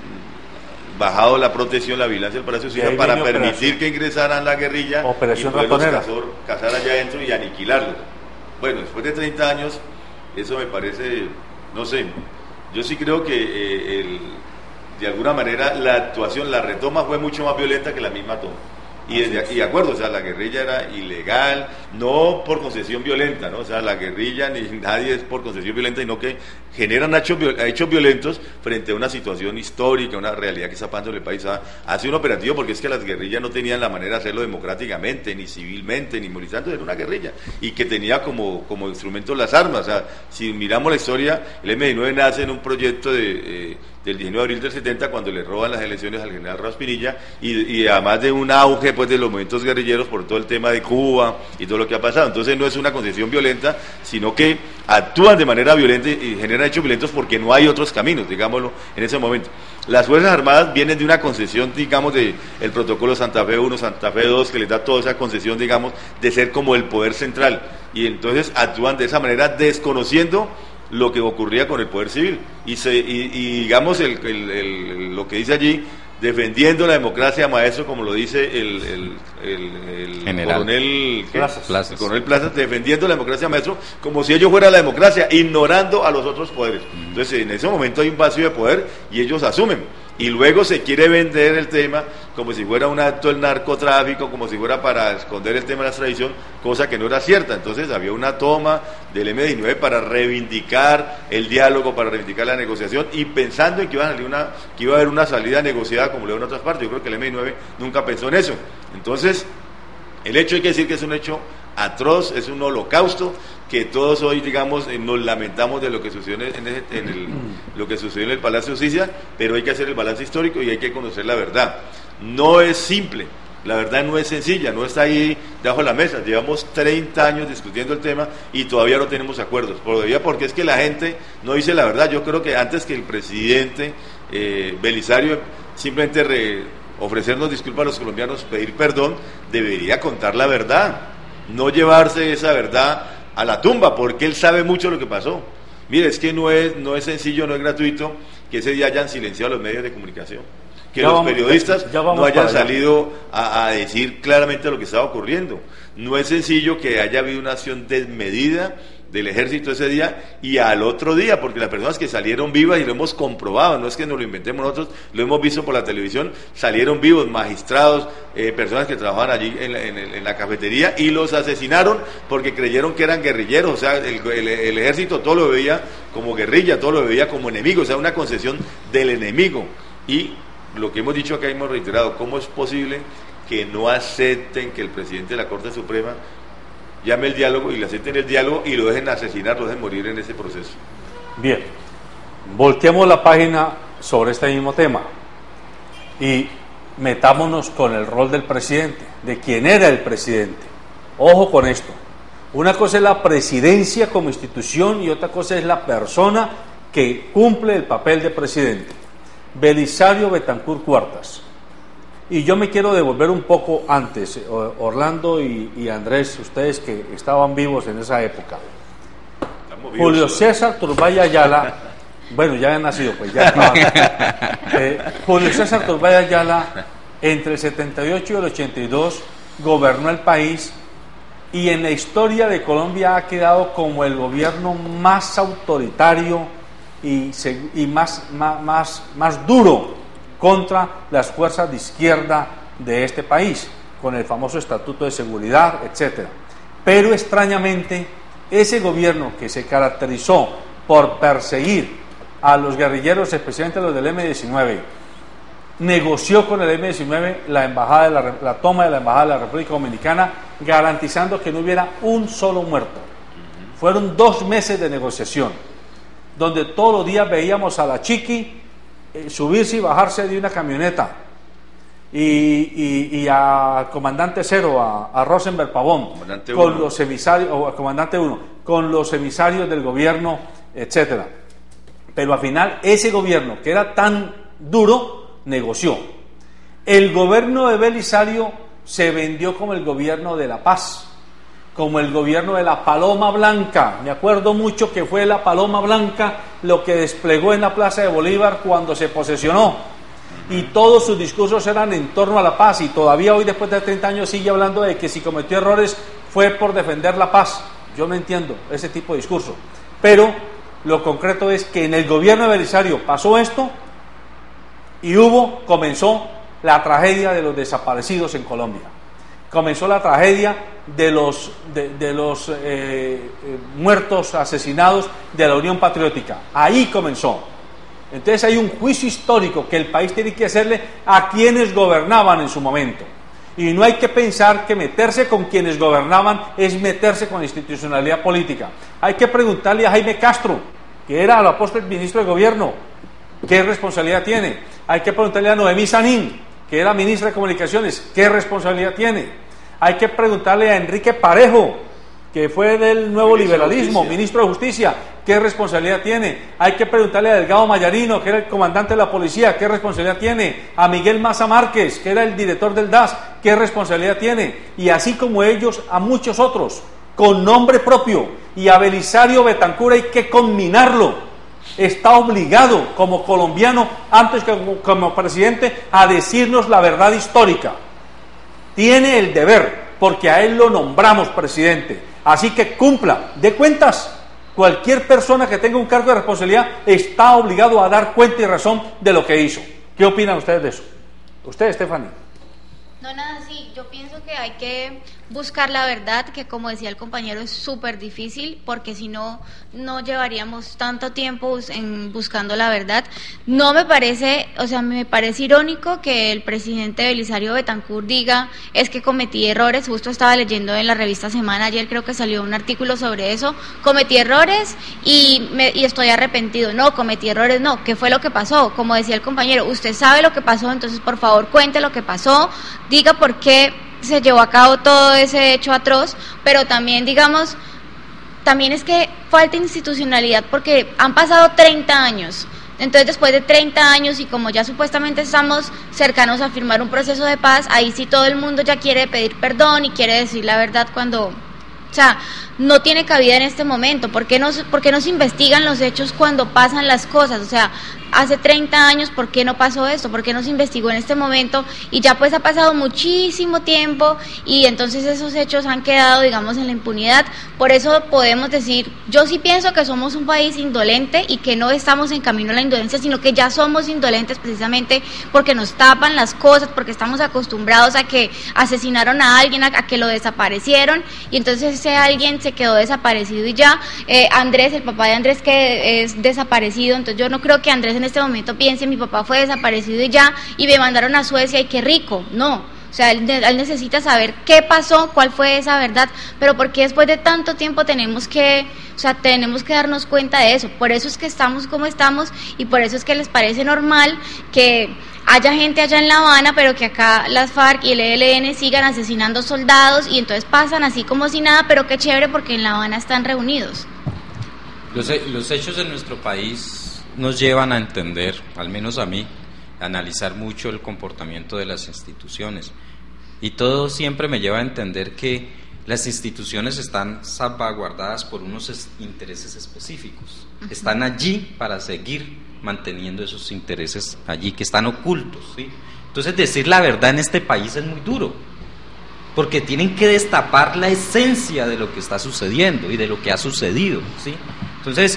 bajado la protección, la vigilancia del Palacio de Justicia para permitir que ingresaran la guerrilla
Operación
y poderlos
Ratonera,
cazar allá adentro y aniquilarlos. Bueno, después de 30 años, eso me parece, no sé, yo sí creo que de alguna manera la actuación, la retoma fue mucho más violenta que la misma toma. Y de acuerdo, o sea, la guerrilla era ilegal, no por concesión violenta, ¿no? O sea, la guerrilla ni nadie es por concesión violenta, sino que generan hechos violentos frente a una situación histórica, una realidad que está pasando en el país. O sea, hace un operativo porque es que las guerrillas no tenían la manera de hacerlo democráticamente, ni civilmente, ni movilizando, era una guerrilla, y que tenía como instrumento las armas. O sea, si miramos la historia, el M-19 nace en un proyecto del 19 de abril del 70, cuando le roban las elecciones al general Raúl Pinilla, y además de un auge pues de los movimientos guerrilleros por todo el tema de Cuba y todo lo que ha pasado. Entonces no es una concesión violenta, sino que actúan de manera violenta y generan hechos violentos porque no hay otros caminos, digámoslo, en ese momento. Las Fuerzas Armadas vienen de una concesión, digamos, de el protocolo Santa Fe 1, Santa Fe 2, que les da toda esa concesión, digamos, de ser como el poder central, y entonces actúan de esa manera desconociendo lo que ocurría con el poder civil, y digamos lo que dice allí, defendiendo la democracia, maestro, como lo dice el coronel
Plazas.
El coronel Plazas, defendiendo la democracia, maestro, como si ellos fueran la democracia, ignorando a los otros poderes. Entonces, en ese momento hay un vacío de poder y ellos asumen. Y luego se quiere vender el tema como si fuera un acto del narcotráfico, como si fuera para esconder el tema de la extradición, cosa que no era cierta. Entonces había una toma del M-19 para reivindicar el diálogo, para reivindicar la negociación, y pensando en que iba a haber una salida negociada como le dio en otras partes. Yo creo que el M-19 nunca pensó en eso. Entonces, el hecho hay que decir que es un hecho atroz, es un holocausto, que todos hoy, digamos, nos lamentamos de lo que sucedió lo que sucedió en el Palacio de Justicia, pero hay que hacer el balance histórico y hay que conocer la verdad. No es simple, la verdad no es sencilla, no está ahí debajo de la mesa. Llevamos 30 años discutiendo el tema y todavía no tenemos acuerdos, porque es que la gente no dice la verdad. Yo creo que antes que el presidente Belisario simplemente ofrecernos disculpas a los colombianos, pedir perdón, debería contar la verdad, no llevarse esa verdad a la tumba, porque él sabe mucho lo que pasó. Mire, es que no es sencillo, no es gratuito que ese día hayan silenciado los medios de comunicación, que los periodistas no hayan salido a decir claramente lo que estaba ocurriendo. No es sencillo que haya habido una acción desmedida del ejército ese día y al otro día, porque las personas que salieron vivas, y lo hemos comprobado, no es que nos lo inventemos nosotros, lo hemos visto por la televisión, salieron vivos, magistrados, personas que trabajaban allí en la cafetería, y los asesinaron porque creyeron que eran guerrilleros. O sea, el ejército todo lo veía como guerrilla, todo lo veía como enemigo, o sea, una concesión del enemigo. Y lo que hemos dicho acá, hemos reiterado, ¿cómo es posible que no acepten que el presidente de la Corte Suprema llame el diálogo y le acepten el diálogo y lo dejen asesinar, lo dejen morir en ese proceso?
Bien, volteemos la página sobre este mismo tema y metámonos con el rol del presidente, de quién era el presidente. Ojo con esto, una cosa es la presidencia como institución y otra cosa es la persona que cumple el papel de presidente. Belisario Betancur Cuartas. Y yo me quiero devolver un poco antes, Orlando y Andrés, ustedes que estaban vivos en esa época. Julio César Turbay Ayala, bueno, ya han nacido, pues ya estaban. Julio César Turbay Ayala, entre el 78 y el 82, gobernó el país y en la historia de Colombia ha quedado como el gobierno más autoritario y más duro contra las fuerzas de izquierda de este país, con el famoso Estatuto de Seguridad, etcétera. Pero extrañamente, ese gobierno que se caracterizó por perseguir a los guerrilleros, especialmente los del M-19, negoció con el M-19 la toma de la embajada de la República Dominicana, garantizando que no hubiera un solo muerto. Fueron 2 meses de negociación, donde todos los días veíamos a la Chiqui subirse y bajarse de una camioneta y a comandante 0, a Rosenberg Pavón, con los emisarios, o a comandante 1, con los emisarios del gobierno, etcétera. Pero al final ese gobierno que era tan duro negoció. El gobierno de Belisario se vendió como el gobierno de la paz, como el gobierno de la Paloma Blanca. Me acuerdo mucho que fue la Paloma Blanca lo que desplegó en la Plaza de Bolívar cuando se posesionó, y todos sus discursos eran en torno a la paz, y todavía hoy, después de 30 años, sigue hablando de que si cometió errores fue por defender la paz. Yo no entiendo ese tipo de discurso, pero lo concreto es que en el gobierno de Belisario pasó esto y comenzó la tragedia de los desaparecidos en Colombia. Comenzó la tragedia de los muertos, asesinados de la Unión Patriótica. Ahí comenzó. Entonces hay un juicio histórico que el país tiene que hacerle a quienes gobernaban en su momento. Y no hay que pensar que meterse con quienes gobernaban es meterse con la institucionalidad política. Hay que preguntarle a Jaime Castro, que era a la postre ministro de Gobierno, ¿qué responsabilidad tiene? Hay que preguntarle a Noemí Sanín, que era ministra de Comunicaciones, ¿qué responsabilidad tiene? Hay que preguntarle a Enrique Parejo, que fue del nuevo liberalismo, ministro de Justicia, ¿qué responsabilidad tiene? Hay que preguntarle a Delgado Mayarino, que era el comandante de la policía, ¿qué responsabilidad tiene? A Miguel Maza Márquez, que era el director del DAS, ¿qué responsabilidad tiene? Y así como ellos, a muchos otros, con nombre propio. Y a Belisario Betancur hay que conminarlo. Está obligado como colombiano, antes que como presidente, a decirnos la verdad histórica. Tiene el deber, porque a él lo nombramos presidente. Así que cumpla, dé cuentas. Cualquier persona que tenga un cargo de responsabilidad está obligado a dar cuenta y razón de lo que hizo. ¿Qué opinan ustedes de eso? Usted, Stephanie.
No, nada, sí, yo pienso que hay que buscar la verdad, que como decía el compañero es súper difícil, porque si no, no llevaríamos tanto tiempo buscando la verdad. No me parece, o sea, me parece irónico que el presidente Belisario Betancur diga, es que cometí errores. Justo estaba leyendo en la revista Semana, ayer creo que salió un artículo sobre eso, cometí errores y estoy arrepentido. No, cometí errores no, ¿qué fue lo que pasó? Como decía el compañero, usted sabe lo que pasó, entonces por favor cuente lo que pasó, diga por qué se llevó a cabo todo ese hecho atroz, pero también, digamos, también es que falta institucionalidad, porque han pasado 30 años, Entonces después de 30 años y como ya supuestamente estamos cercanos a firmar un proceso de paz, ahí sí todo el mundo ya quiere pedir perdón y quiere decir la verdad cuando, o sea, no tiene cabida en este momento. ¿Por qué no se investigan los hechos cuando pasan las cosas? O sea, hace 30 años, ¿por qué no pasó esto? ¿Por qué no se investigó en este momento? Y ya pues ha pasado muchísimo tiempo y entonces esos hechos han quedado, digamos, en la impunidad. Por eso podemos decir, yo sí pienso que somos un país indolente y que no estamos en camino a la indolencia, sino que ya somos indolentes precisamente porque nos tapan las cosas, porque estamos acostumbrados a que asesinaron a alguien, a que lo desaparecieron y entonces ese alguien se quedó desaparecido y ya. Andrés, el papá de Andrés, que es desaparecido, entonces yo no creo que Andrés en este momento piense, mi papá fue desaparecido y ya, y me mandaron a Suecia y qué rico, no. O sea, él necesita saber qué pasó, cuál fue esa verdad, pero porque después de tanto tiempo tenemos que darnos cuenta de eso. Por eso es que estamos como estamos y por eso es que les parece normal que haya gente allá en La Habana, pero que acá las FARC y el ELN sigan asesinando soldados y entonces pasan así como si nada, pero qué chévere porque en La Habana están reunidos.
Los hechos en nuestro país nos llevan a entender, al menos a mí, a analizar mucho el comportamiento de las instituciones. Y todo siempre me lleva a entender que las instituciones están salvaguardadas por unos intereses específicos. Están allí para seguir manteniendo esos intereses allí, que están ocultos, ¿sí? Entonces decir la verdad en este país es muy duro, porque tienen que destapar la esencia de lo que está sucediendo y de lo que ha sucedido, ¿sí? Entonces,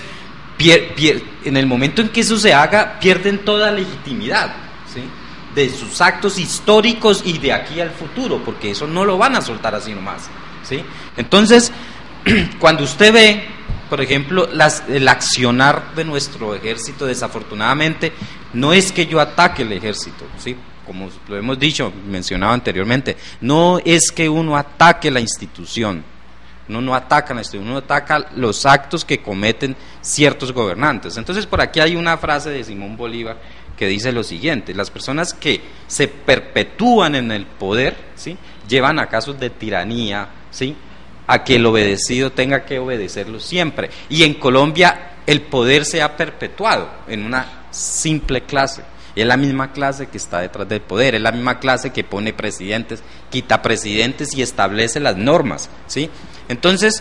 en el momento en que eso se haga, pierden toda legitimidad, ¿sí?, de sus actos históricos y de aquí al futuro, porque eso no lo van a soltar así nomás, ¿sí? Entonces, cuando usted ve, por ejemplo, el accionar de nuestro ejército, desafortunadamente, no es que yo ataque el ejército, ¿sí?, como lo hemos dicho, mencionado anteriormente, no es que uno ataque la institución, uno no ataca la institución, uno ataca los actos que cometen ciertos gobernantes. Entonces, por aquí hay una frase de Simón Bolívar que dice lo siguiente: las personas que se perpetúan en el poder, ¿sí?, llevan a casos de tiranía, ¿sí?, a que el obedecido tenga que obedecerlo siempre. Y en Colombia el poder se ha perpetuado en una simple clase. Es la misma clase que está detrás del poder, es la misma clase que pone presidentes, quita presidentes y establece las normas, ¿sí? Entonces,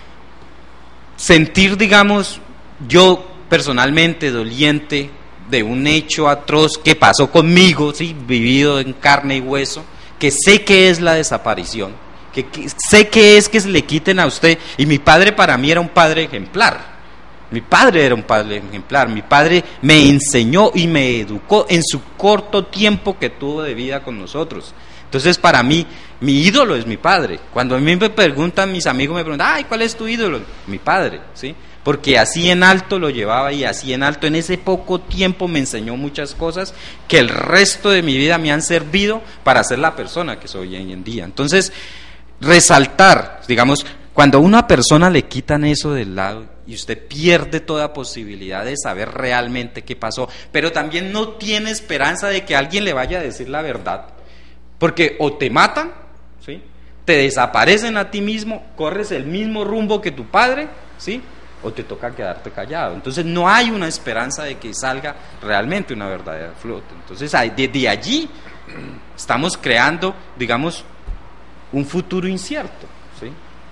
sentir, digamos, yo personalmente doliente de un hecho atroz que pasó conmigo, ¿sí?, vivido en carne y hueso, que sé que es la desaparición, que sé que es que se le quiten a usted, y mi padre para mí era un padre ejemplar. Mi padre era un padre ejemplar, mi padre me enseñó y me educó en su corto tiempo que tuvo de vida con nosotros. Entonces, para mí, mi ídolo es mi padre. Cuando a mí me preguntan, mis amigos me preguntan, ay, ¿cuál es tu ídolo? Mi padre, ¿sí? Porque así en alto lo llevaba y así en alto en ese poco tiempo me enseñó muchas cosas que el resto de mi vida me han servido para ser la persona que soy hoy en día. Entonces, resaltar, digamos, cuando a una persona le quitan eso del lado y usted pierde toda posibilidad de saber realmente qué pasó, pero también no tiene esperanza de que alguien le vaya a decir la verdad, porque o te matan, ¿sí?, te desaparecen a ti mismo, corres el mismo rumbo que tu padre, ¿sí?, o te toca quedarte callado. Entonces no hay una esperanza de que salga realmente una verdadera flote. Entonces desde allí estamos creando, digamos, un futuro incierto, ¿sí?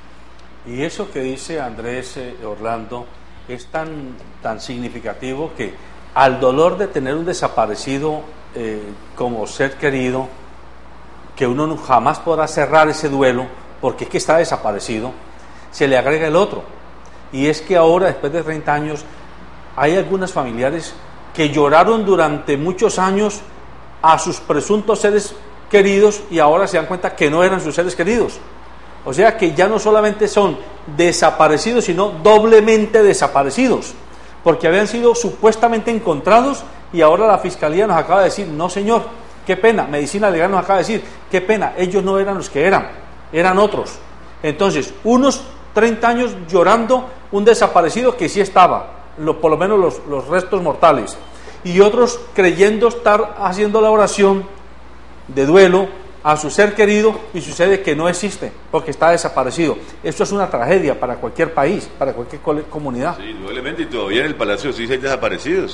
Y eso que dice Andrés Orlando es tan significativo que al dolor de tener un desaparecido como ser querido, que uno jamás podrá cerrar ese duelo porque es que está desaparecido, se le agrega el otro. Y es que ahora, después de 30 años, hay algunos familiares que lloraron durante muchos años a sus presuntos seres queridos y ahora se dan cuenta que no eran sus seres queridos. O sea que ya no solamente son desaparecidos, sino doblemente desaparecidos, porque habían sido supuestamente encontrados y ahora la Fiscalía nos acaba de decir, no señor, qué pena, Medicina Legal nos acaba de decir, qué pena, ellos no eran los que eran otros. Entonces, unos 30 años llorando un desaparecido que sí estaba, por lo menos los restos mortales, y otros creyendo estar haciendo la oración de duelo a su ser querido y sucede que no existe porque está desaparecido. Esto es una tragedia para cualquier país, para cualquier comunidad.
Sí, indudablemente, y todavía en el Palacio de Justicia hay desaparecidos.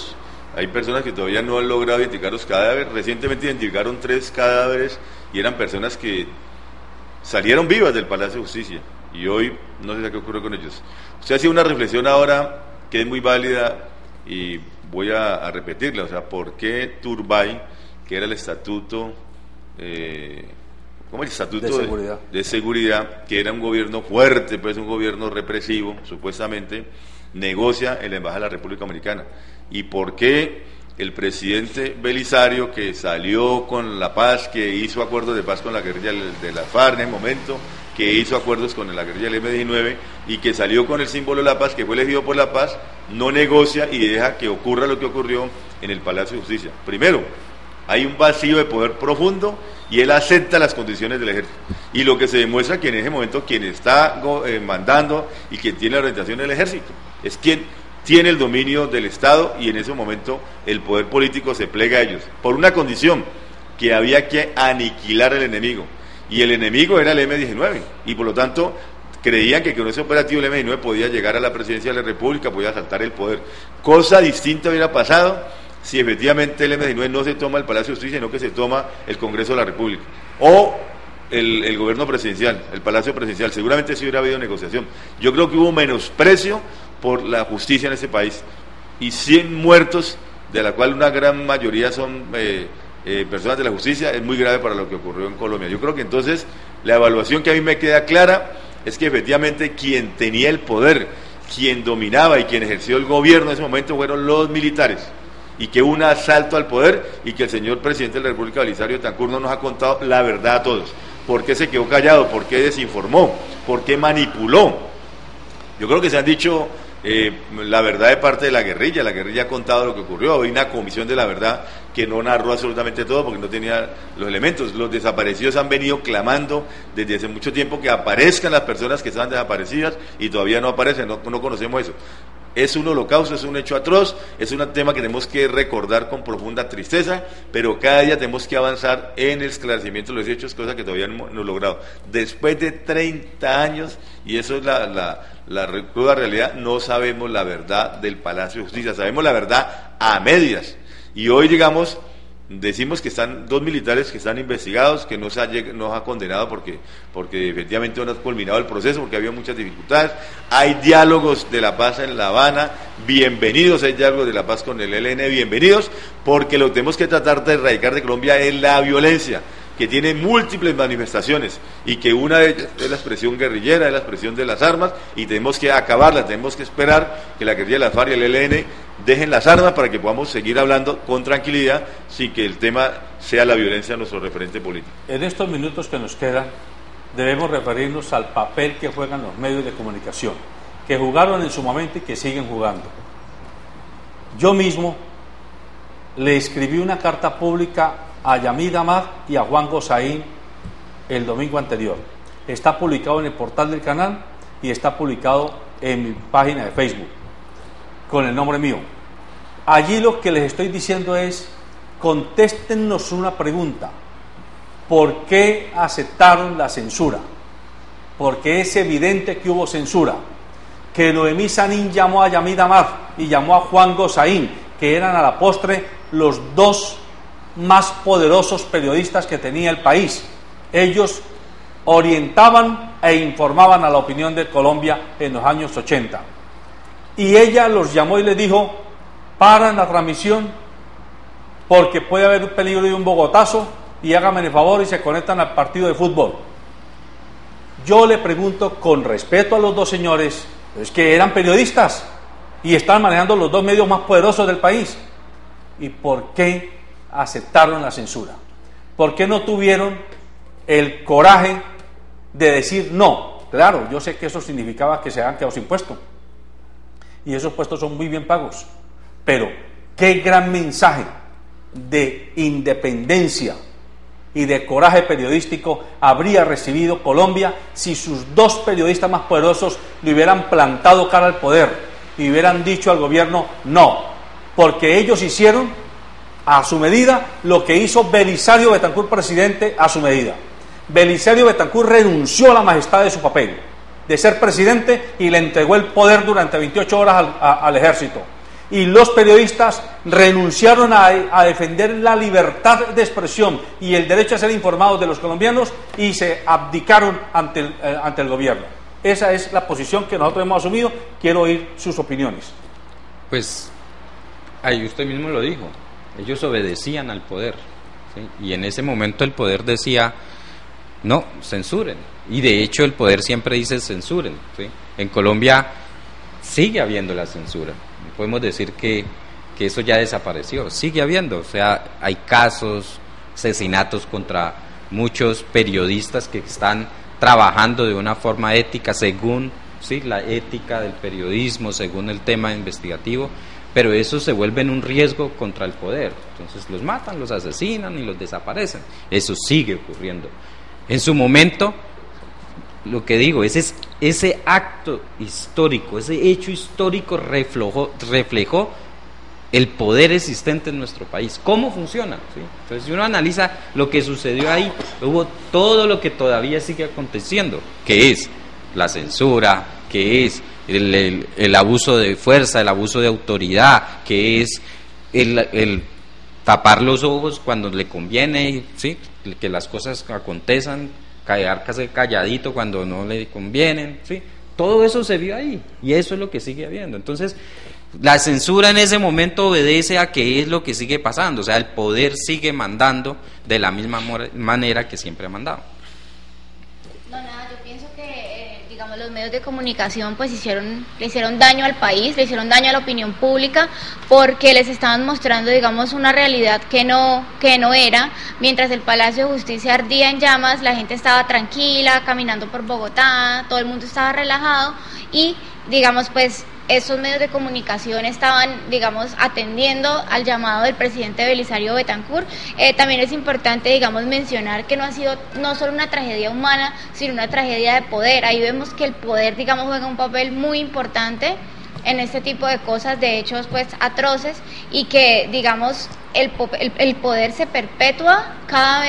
Hay personas que todavía no han logrado identificar los cadáveres. Recientemente identificaron 3 cadáveres y eran personas que salieron vivas del Palacio de Justicia y hoy no sé qué ocurrió con ellos. Usted hacía una reflexión ahora que es muy válida y voy a repetirla, o sea, ¿por qué Turbay, que era el estatuto, ¿cómo es el estatuto de seguridad, que era un gobierno fuerte, pues un gobierno represivo, supuestamente, negocia en la Embajada de la República Dominicana? ¿Y por qué el presidente Belisario, que salió con la paz, que hizo acuerdos de paz con la guerrilla de la FARC en el momento, que hizo acuerdos con la guerrilla del M-19 y que salió con el símbolo de la paz, que fue elegido por la paz, no negocia y deja que ocurra lo que ocurrió en el Palacio de Justicia? Primero, hay un vacío de poder profundo y él acepta las condiciones del ejército. Y lo que se demuestra que en ese momento quien está mandando y quien tiene la orientación del ejército es quien tiene el dominio del Estado, y en ese momento el poder político se plega a ellos, por una condición, que había que aniquilar al enemigo, y el enemigo era el M-19, y por lo tanto creían que con ese operativo el M-19 podía llegar a la presidencia de la República, podía asaltar el poder. Cosa distinta hubiera pasado si efectivamente el M-19 no se toma el Palacio de Justicia, sino que se toma el Congreso de la República, o el gobierno presidencial, el Palacio Presidencial. Seguramente sí hubiera habido negociación. Yo creo que hubo menosprecio por la justicia en ese país, y 100 muertos, de la cual una gran mayoría son personas de la justicia, es muy grave para lo que ocurrió en Colombia. Yo creo que entonces la evaluación que a mí me queda clara es que efectivamente quien tenía el poder, quien dominaba y quien ejerció el gobierno en ese momento fueron los militares, y que hubo un asalto al poder, y que el señor presidente de la República, Belisario Betancur, no nos ha contado la verdad a todos. ¿Por qué se quedó callado? ¿Por qué desinformó? ¿Por qué manipuló? Yo creo que se han dicho la verdad de parte de la guerrilla ha contado lo que ocurrió. Hay una comisión de la verdad que no narró absolutamente todo porque no tenía los elementos. Los desaparecidos han venido clamando desde hace mucho tiempo que aparezcan las personas que estaban desaparecidas y todavía no aparecen, no conocemos eso. Es un holocausto, es un hecho atroz, es un tema que tenemos que recordar con profunda tristeza, pero cada día tenemos que avanzar en el esclarecimiento de los hechos, cosa que todavía no hemos logrado. Después de 30 años, y eso es la cruda realidad, no sabemos la verdad del Palacio de Justicia, sabemos la verdad a medias. Y hoy, digamos, decimos que están 2 militares que están investigados, que no se ha condenado porque efectivamente no ha culminado el proceso, porque había muchas dificultades. Hay diálogos de la paz en La Habana, bienvenidos. Hay diálogos de la paz con el ELN, bienvenidos, porque lo que tenemos que tratar de erradicar de Colombia es la violencia, que tiene múltiples manifestaciones, y que una de ellas es la expresión guerrillera, es la expresión de las armas, y tenemos que acabarla. Tenemos que esperar que la guerrilla de la FARC y el ELN dejen las armas para que podamos seguir hablando con tranquilidad, sin que el tema sea la violencia nuestro referente político.
En estos minutos que nos quedan, debemos referirnos al papel que juegan los medios de comunicación, que jugaron en su momento y que siguen jugando. Yo mismo le escribí una carta pública a Yamid Amad y a Juan Gosaín el domingo anterior. Está publicado en el portal del canal y está publicado en mi página de Facebook con el nombre mío. Allí lo que les estoy diciendo es: contéstennos una pregunta. ¿Por qué aceptaron la censura? Porque es evidente que hubo censura, que Noemí Sanín llamó a Yamid Amad y llamó a Juan Gosaín, que eran a la postre los 2 más poderosos periodistas que tenía el país. Ellos orientaban e informaban a la opinión de Colombia en los años 80. Y ella los llamó y les dijo: paran la transmisión porque puede haber un peligro de un bogotazo, y háganme el favor y se conectan al partido de fútbol. Yo le pregunto, con respeto a los 2 señores, es que eran periodistas y están manejando los 2 medios más poderosos del país, ¿y por qué aceptaron la censura? ¿Por qué no tuvieron el coraje de decir no? Claro, yo sé que eso significaba que se habían quedado sin puesto, y esos puestos son muy bien pagos, pero qué gran mensaje de independencia y de coraje periodístico habría recibido Colombia si sus 2 periodistas más poderosos le hubieran plantado cara al poder y hubieran dicho al gobierno no, porque ellos hicieron a su medida lo que hizo Belisario Betancur, presidente, a su medida. Belisario Betancur renunció a la majestad de su papel de ser presidente y le entregó el poder durante 28 horas al ejército. y los periodistas renunciaron a defender la libertad de expresión y el derecho a ser informados de los colombianos y se abdicaron ante el gobierno. Esa es la posición que nosotros hemos asumido. Quiero oír sus opiniones.
Pues ahí usted mismo lo dijo, ellos obedecían al poder, ¿sí? Y en ese momento el poder decía, no, censuren, y de hecho el poder siempre dice censuren, ¿sí? En Colombia sigue habiendo la censura, no podemos decir que eso ya desapareció, sigue habiendo, o sea, hay casos, asesinatos contra muchos periodistas que están trabajando de una forma ética según, ¿sí?, la ética del periodismo, según el tema investigativo, pero eso se vuelve en un riesgo contra el poder, entonces los matan, los asesinan y los desaparecen, eso sigue ocurriendo. En su momento, lo que digo, ese acto histórico, ese hecho histórico reflejó el poder existente en nuestro país, cómo funciona, ¿sí? Entonces, si uno analiza lo que sucedió ahí, hubo todo lo que todavía sigue aconteciendo, que es la censura, que es el abuso de fuerza, el abuso de autoridad, que es el tapar los ojos cuando le conviene, ¿sí?, que las cosas acontezcan, quedarse calladito cuando no le convienen, ¿sí? Todo eso se vio ahí y eso es lo que sigue habiendo. Entonces, la censura en ese momento obedece a que es lo que sigue pasando, o sea, el poder sigue mandando de la misma manera que siempre ha mandado.
No, nada, yo pienso que, digamos, los medios de comunicación pues le hicieron daño al país, le hicieron daño a la opinión pública, porque les estaban mostrando, digamos, una realidad que no era. Mientras el Palacio de Justicia ardía en llamas, la gente estaba tranquila, caminando por Bogotá, todo el mundo estaba relajado y, digamos, pues esos medios de comunicación estaban, digamos, atendiendo al llamado del presidente Belisario Betancur. También es importante, digamos, mencionar que no ha sido no solo una tragedia humana, sino una tragedia de poder. Ahí vemos que el poder, digamos, juega un papel muy importante en este tipo de cosas, de hechos pues atroces, y que, digamos, el poder se perpetúa cada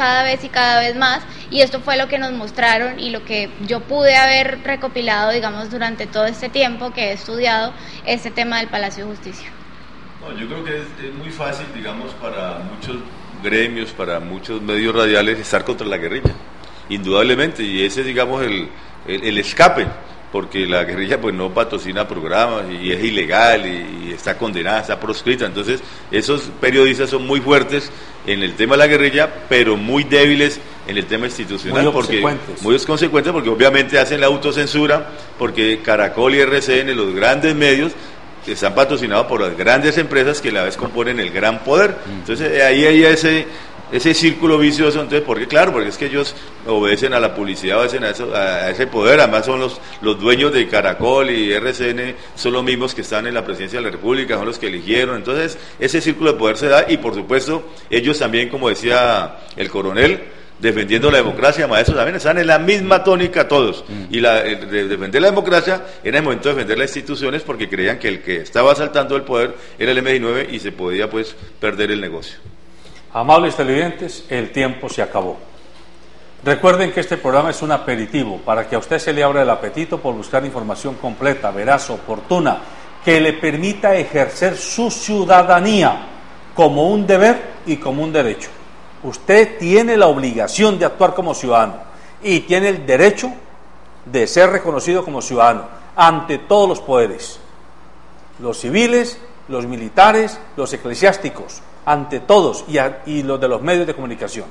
vez más, y esto fue lo que nos mostraron y lo que yo pude haber recopilado, digamos, durante todo este tiempo que he estudiado este tema del Palacio de Justicia.
No, yo creo que es muy fácil, digamos, para muchos gremios, para muchos medios radiales estar contra la guerrilla, indudablemente, y ese es, digamos, el escape, porque la guerrilla pues no patrocina programas y es ilegal y está condenada, está proscrita. Entonces esos periodistas son muy fuertes en el tema de la guerrilla, pero muy débiles en el tema institucional, muy consecuentes, porque obviamente hacen la autocensura, porque Caracol y RCN, los grandes medios, están patrocinados por las grandes empresas que a la vez componen el gran poder. Entonces ahí hay ese círculo vicioso. Entonces, porque es que ellos obedecen a la publicidad, obedecen a ese poder, además son los dueños de Caracol y RCN, son los mismos que están en la presidencia de la República, son los que eligieron. Entonces ese círculo de poder se da, y por supuesto ellos también, como decía el coronel, defendiendo la democracia, maestros, también están en la misma tónica todos, y de defender la democracia era el momento de defender las instituciones, porque creían que el que estaba asaltando el poder era el M-19 y se podía pues perder el negocio.
Amables televidentes, el tiempo se acabó. Recuerden que este programa es un aperitivo para que a usted se le abra el apetito por buscar información completa, veraz, oportuna, que le permita ejercer su ciudadanía como un deber y como un derecho. Usted tiene la obligación de actuar como ciudadano y tiene el derecho de ser reconocido como ciudadano ante todos los poderes, los civiles, los militares, los eclesiásticos, ante todos, y los de los medios de comunicación.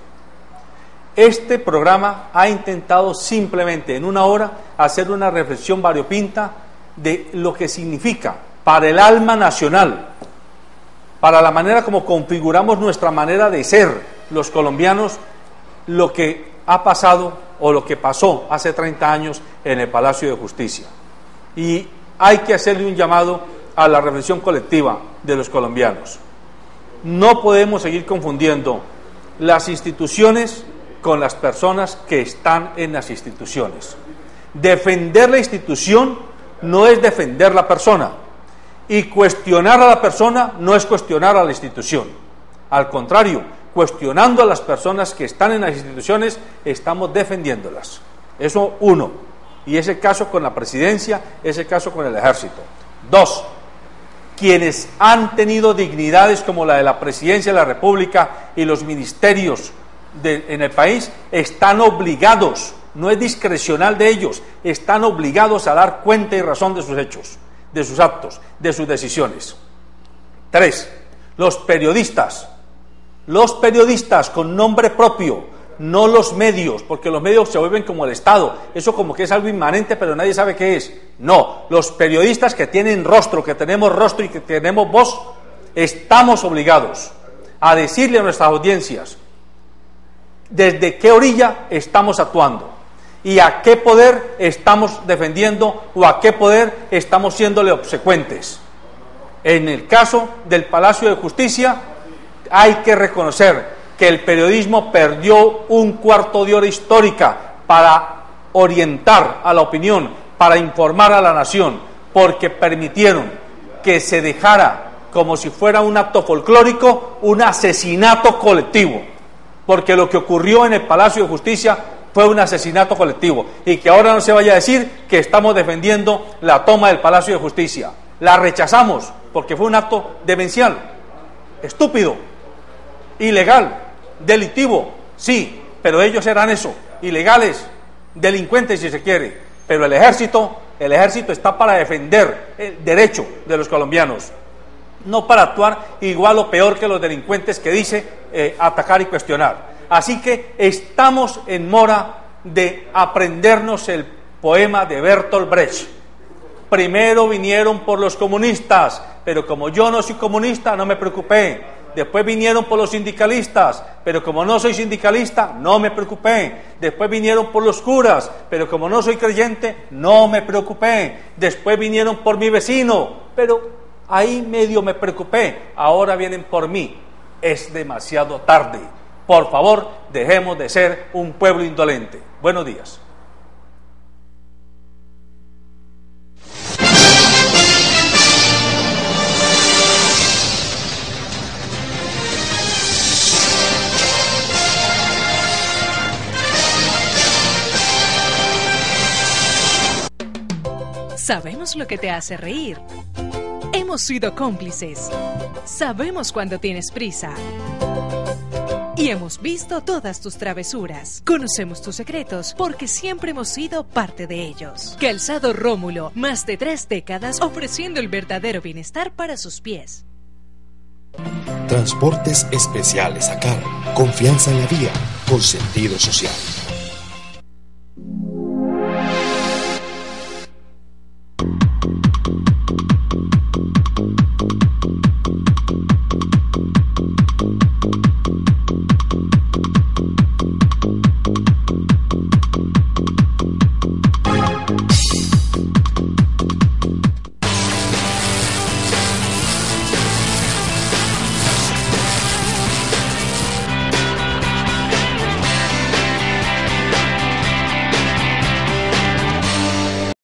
Este programa ha intentado simplemente en una hora hacer una reflexión variopinta de lo que significa para el alma nacional, para la manera como configuramos nuestra manera de ser los colombianos, lo que ha pasado o lo que pasó hace 30 años en el Palacio de Justicia. Y hay que hacerle un llamado a la reflexión colectiva de los colombianos. No podemos seguir confundiendo las instituciones con las personas que están en las instituciones. Defender la institución no es defender la persona, y cuestionar a la persona no es cuestionar a la institución. Al contrario, cuestionando a las personas que están en las instituciones, estamos defendiéndolas. Eso uno, y ese caso con la presidencia, ese caso con el ejército. Dos, quienes han tenido dignidades como la de la Presidencia de la República y los ministerios en el país, están obligados, no es discrecional de ellos, están obligados a dar cuenta y razón de sus hechos, de sus actos, de sus decisiones. 3. Los periodistas con nombre propio, no los medios, porque los medios se vuelven como el Estado, eso como que es algo inmanente, pero nadie sabe qué es. No, los periodistas que tienen rostro, que tenemos rostro y que tenemos voz, estamos obligados a decirle a nuestras audiencias desde qué orilla estamos actuando y a qué poder estamos defendiendo o a qué poder estamos siéndole obsecuentes. En el caso del Palacio de Justicia, hay que reconocer que el periodismo perdió un cuarto de hora histórica para orientar a la opinión, para informar a la nación, porque permitieron que se dejara como si fuera un acto folclórico, un asesinato colectivo, porque lo que ocurrió en el Palacio de Justicia fue un asesinato colectivo, y que ahora no se vaya a decir que estamos defendiendo la toma del Palacio de Justicia. La rechazamos porque fue un acto demencial, estúpido, ilegal, delictivo, sí, pero ellos eran eso, ilegales, delincuentes si se quiere, pero el ejército está para defender el derecho de los colombianos, no para actuar igual o peor que los delincuentes que dice atacar y cuestionar. Así que estamos en mora de aprendernos el poema de Bertolt Brecht. Primero vinieron por los comunistas, pero como yo no soy comunista, no me preocupé. Después vinieron por los sindicalistas, pero como no soy sindicalista, no me preocupé. Después vinieron por los curas, pero como no soy creyente, no me preocupé. Después vinieron por mi vecino, pero ahí medio me preocupé. Ahora vienen por mí. Es demasiado tarde. Por favor, dejemos de ser un pueblo indolente. Buenos días.
Sabemos lo que te hace reír. Hemos sido cómplices. Sabemos cuando tienes prisa. Y hemos visto todas tus travesuras. Conocemos tus secretos porque siempre hemos sido parte de ellos. Calzado Rómulo, más de 3 décadas ofreciendo el verdadero bienestar para sus pies.
Transportes especiales a cargo. Confianza en la vía, con sentido social.